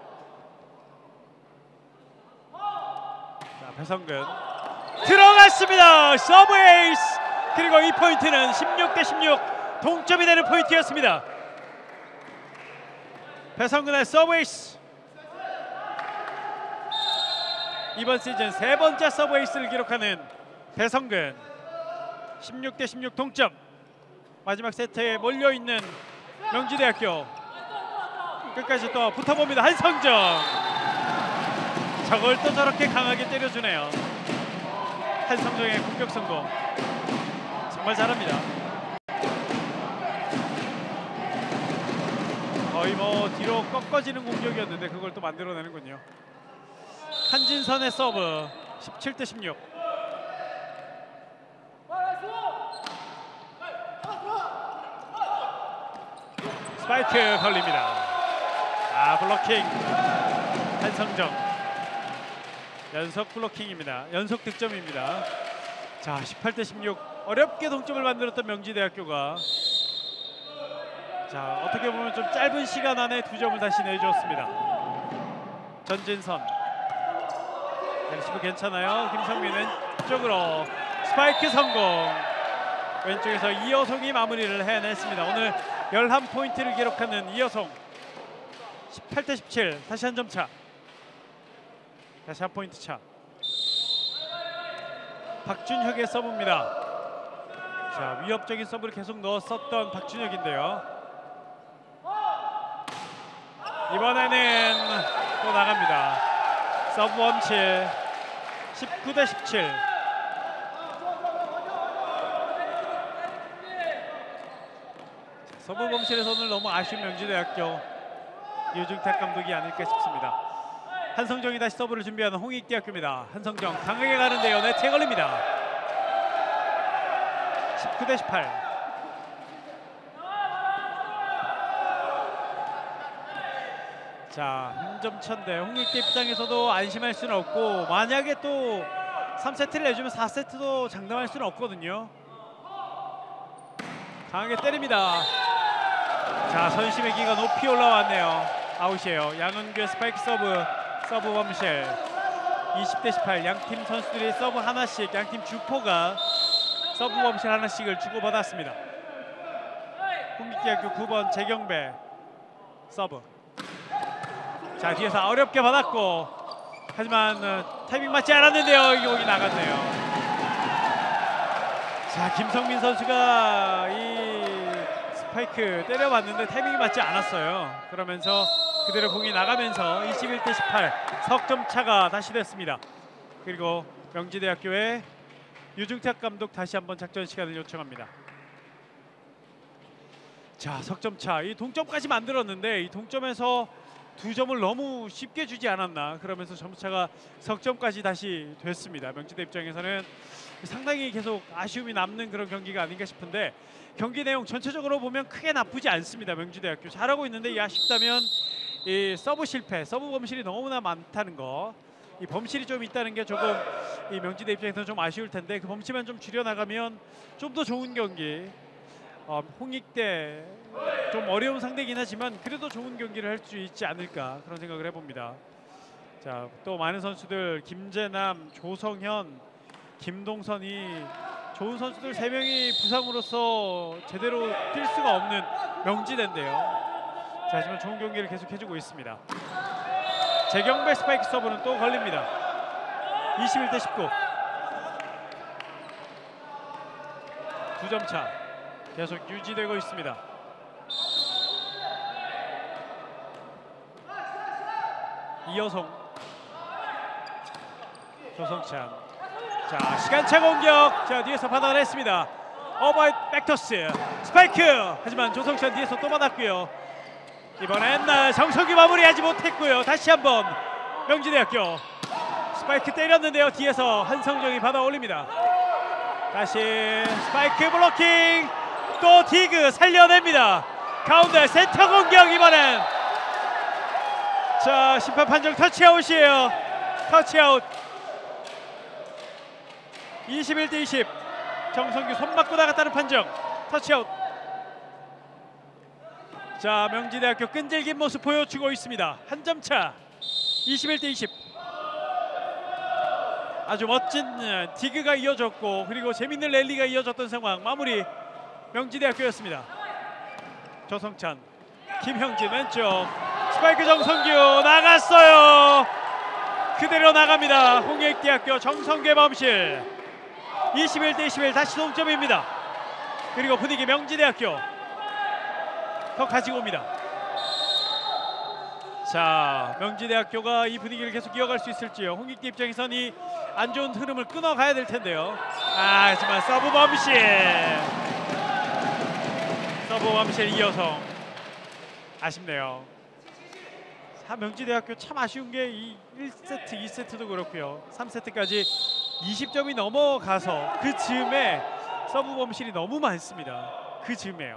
자, 배성근 들어갔습니다. 서브 에이스. 그리고 이 포인트는 십육 대 십육 동점이 되는 포인트였습니다. 배성근의 서브 에이스. 이번 시즌 세 번째 서브 에이스를 기록하는 배성근. 십육 대 십육 동점. 마지막 세트에 몰려있는 명지대학교. 끝까지 또 붙어봅니다. 한성정. 저걸 또 저렇게 강하게 때려주네요. 한성정의 공격 성공. 정말 잘합니다. 거의 뭐 뒤로 꺾어지는 공격이었는데 그걸 또 만들어내는군요. 한진선의 서브. 십칠 대 십육. 스파이크 걸립니다. 아, 블로킹. 한성정 연속 블로킹입니다. 연속 득점입니다. 자, 십팔 대 십육 어렵게 동점을 만들었던 명지대학교가 자, 어떻게 보면 좀 짧은 시간 안에 두 점을 다시 내줬습니다. 전진선 리시브 괜찮아요. 김성민 왼쪽으로 스파이크 성공. 왼쪽에서 이여송이 마무리를 해냈습니다. 오늘 열한 포인트를 기록하는 이여송. 십팔 대 십칠 다시 한 점 차. 다시 한 포인트 차. 박준혁의 서브입니다. 자, 위협적인 서브를 계속 넣었었던 박준혁인데요. 이번에는 또 나갑니다. 서브 원칠. 십구 대 십칠. 서브 범실에서 오늘 너무 아쉬운 명지대학교 유중택 감독이 아닐까 싶습니다. 한성정이 다시 서브를 준비하는 홍익대학교입니다. 한성정 강하게 가는데요. 네트에 걸립니다. 십구 대 십팔. 자, 한 점 차인데 홍익대 입장에서도 안심할 수는 없고 만약에 또 삼 세트를 내주면 사 세트도 장담할 수는 없거든요. 강하게 때립니다. 자, 선심의 기가 높이 올라왔네요. 아웃이에요. 양은규의 스파이크 서브. 서브 범실. 이십 대 십팔. 양팀 선수들이 서브 하나씩, 양팀 주포가 서브 범실 하나씩을 주고받았습니다. 홍익대학교 구 번 재경배 서브. 자, 뒤에서 어렵게 받았고 하지만 어, 타이밍 맞지 않았는데요. 이 공이 나갔네요. 자, 김성민 선수가 이 스파이크 때려봤는데 타이밍이 맞지 않았어요. 그러면서 그대로 공이 나가면서 이십일 대 십팔 석점 차가 다시 됐습니다. 그리고 명지대학교의 유중택 감독 다시 한번 작전 시간을 요청합니다. 자, 석점 차. 이 동점까지 만들었는데 이 동점에서 두 점을 너무 쉽게 주지 않았나. 그러면서 점수차가 석점까지 다시 됐습니다. 명지대 입장에서는 상당히 계속 아쉬움이 남는 그런 경기가 아닌가 싶은데 경기 내용 전체적으로 보면 크게 나쁘지 않습니다. 명지대학교 잘하고 있는데 이 아쉽다면 이 서브 실패, 서브 범실이 너무나 많다는 거. 이 범실이 좀 있다는 게 조금 이 명지대 입장에서는 좀 아쉬울 텐데 그 범실만 좀 줄여나가면 좀 더 좋은 경기, 어, 홍익대 좀 어려운 상대이긴 하지만 그래도 좋은 경기를 할 수 있지 않을까 그런 생각을 해봅니다. 자, 또 많은 선수들 김재남, 조성현, 김동선이 좋은 선수들 세 명이 부상으로서 제대로 뛸 수가 없는 명지대인데요. 자, 하지만 좋은 경기를 계속 해주고 있습니다. 재경배 스파이크 서브는 또 걸립니다. 이십일 대 십구. 두 점 차 계속 유지되고 있습니다. 이여송, 조성찬. 자, 시간차 공격. 자, 뒤에서 받아냈습니다. 오버헤드 백토스 스파이크. 하지만 조성찬 뒤에서 또 받았고요. 이번엔 정석이 마무리하지 못했고요. 다시 한번 명지대학교 스파이크 때렸는데요. 뒤에서 한성정이 받아 올립니다. 다시 스파이크 블로킹. 또 디그 살려냅니다. 가운데 센터 공격. 이번엔 자, 심판 판정 터치아웃이에요. 터치아웃. 이십일 대 이십. 정성규 손 맞고 나갔다는 판정. 터치아웃. 자, 명지대학교 끈질긴 모습 보여주고 있습니다. 한 점 차. 이십일 대 이십. 아주 멋진 디그가 이어졌고 그리고 재밌는 랠리가 이어졌던 상황. 마무리 명지대학교였습니다. 조성찬, 김형진 왼쪽 스파이크. 정성규 나갔어요. 그대로 나갑니다. 홍익대학교 정성규의 범실. 이십일 대 이십일. 다시 동점입니다. 그리고 분위기 명지대학교 더 가지고 옵니다. 자, 명지대학교가 이 분위기를 계속 이어갈 수 있을지요. 홍익대 입장에선 이 안 좋은 흐름을 끊어가야 될 텐데요. 아, 하지만 서브 범실. 서브 범실 이여성. 아쉽네요. 자, 명지대학교 참 아쉬운 게 이 일 세트, 이 세트도 그렇고요. 삼 세트까지 이십 점이 넘어가서 그 즈음에 서브 범실이 너무 많습니다. 그 즈음에요.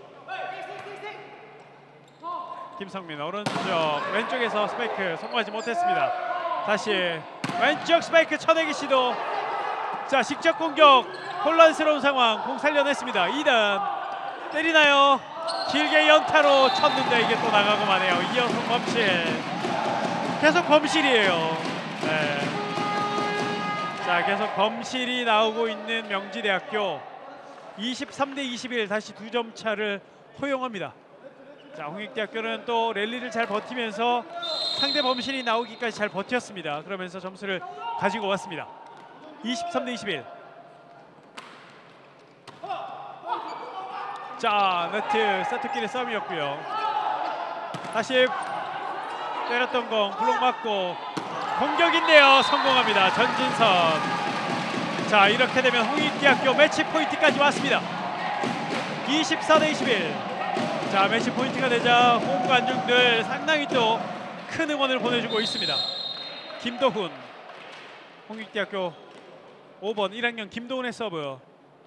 김성민 오른쪽 왼쪽에서 스파이크 성공하지 못했습니다. 다시 왼쪽 스파이크 쳐내기 시도. 자, 직접 공격 혼란스러운 상황. 공 살려냈습니다. 이 단 때리나요? 길게 연타로 쳤는데 이게 또 나가고 마네요. 이여성 범실. 계속 범실이에요. 네. 자, 계속 범실이 나오고 있는 명지대학교. 이십삼 대 이십일. 다시 두 점 차를 허용합니다. 자, 홍익대학교는 또 랠리를 잘 버티면서 상대 범실이 나오기까지 잘 버텼습니다. 그러면서 점수를 가지고 왔습니다. 이십삼 대 이십일. 자, 네트 세트끼리 싸움이었고요. 다시 때렸던 공 블록 맞고 공격인데요. 성공합니다. 전진선. 자, 이렇게 되면 홍익대학교 매치 포인트까지 왔습니다. 이십사 대 이십일. 자, 매치 포인트가 되자 홈 관중들 상당히 또 큰 응원을 보내주고 있습니다. 김도훈, 홍익대학교 오 번 일 학년 김도훈의 서브.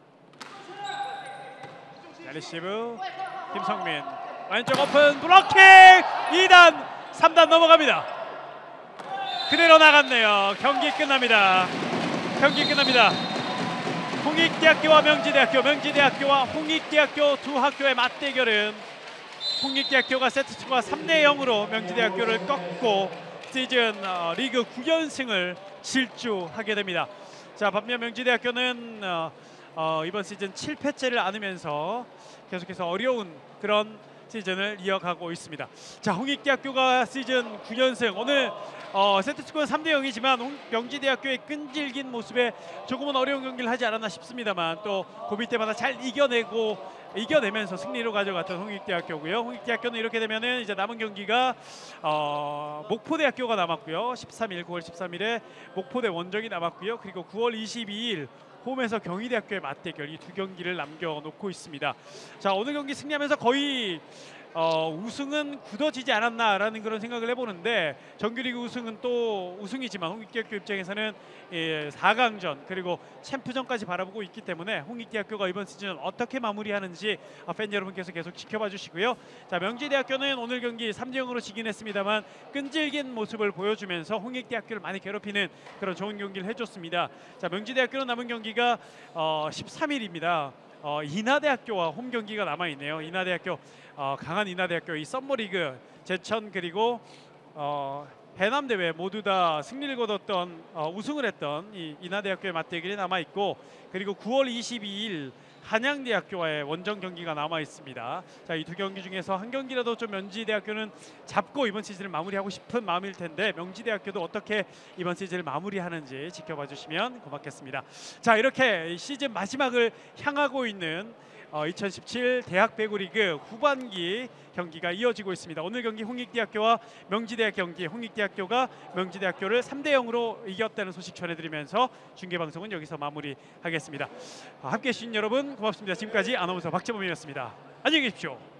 자, 리시브 김성민 왼쪽 오픈 블로킹. 이 단 삼 단 넘어갑니다. 그대로 나갔네요. 경기 끝납니다. 경기 끝납니다. 홍익대학교와 명지대학교, 명지대학교와 홍익대학교 두 학교의 맞대결은 홍익대학교가 세트스코어 삼 대 영으로 명지대학교를 꺾고 시즌 어, 리그 구 연승을 질주하게 됩니다. 자, 반면 명지대학교는 어, 어, 이번 시즌 칠 패째를 안으면서 계속해서 어려운 그런 시즌을 이어가고 있습니다. 자, 홍익대학교가 시즌 구 연승. 오늘 어, 세트스코어는 삼 대 영이지만 홍, 명지대학교의 끈질긴 모습에 조금은 어려운 경기를 하지 않았나 싶습니다만 또 고비 때마다 잘 이겨내고 이겨내면서 승리로 가져갔던 홍익대학교고요. 홍익대학교는 이렇게 되면은 이제 남은 경기가 어, 목포대학교가 남았고요. 십삼 일 구월 십삼 일에 목포대 원정이 남았고요. 그리고 구월 이십이일 홈에서 경희대학교의 맞대결. 이 두 경기를 남겨놓고 있습니다. 자, 오늘 경기 승리하면서 거의 어, 우승은 굳어지지 않았나라는 그런 생각을 해보는데 정규리그 우승은 또 우승이지만 홍익대학교 입장에서는 예, 사 강전 그리고 챔프전까지 바라보고 있기 때문에 홍익대학교가 이번 시즌 어떻게 마무리하는지 어, 팬 여러분께서 계속 지켜봐 주시고요. 자, 명지대학교는 오늘 경기 삼 대 영으로 지긴 했습니다만 끈질긴 모습을 보여주면서 홍익대학교를 많이 괴롭히는 그런 좋은 경기를 해줬습니다. 자, 명지대학교는 남은 경기가 어, 십삼 일입니다. 어, 인하대학교와 홈 경기가 남아 있네요. 인하대학교 어, 강한 인하대학교 이 썸머리그 제천 그리고 어, 해남 대회 모두 다 승리를 거뒀던 어, 우승을 했던 이 인하대학교의 맞대결이 남아 있고 그리고 구월 이십이일 한양대학교와의 원정 경기가 남아 있습니다. 자, 이 두 경기 중에서 한 경기라도 좀 명지대학교는 잡고 이번 시즌을 마무리하고 싶은 마음일 텐데 명지대학교도 어떻게 이번 시즌을 마무리하는지 지켜봐 주시면 고맙겠습니다. 자, 이렇게 시즌 마지막을 향하고 있는 어, 이천십칠 대학 배구리그 후반기 경기가 이어지고 있습니다. 오늘 경기 홍익대학교와 명지대학 경기, 홍익대학교가 명지대학교를 삼 대 영으로 이겼다는 소식 전해드리면서 중계방송은 여기서 마무리하겠습니다. 어, 함께해 주신 여러분 고맙습니다. 지금까지 아나운서 박재범이었습니다. 안녕히 계십시오.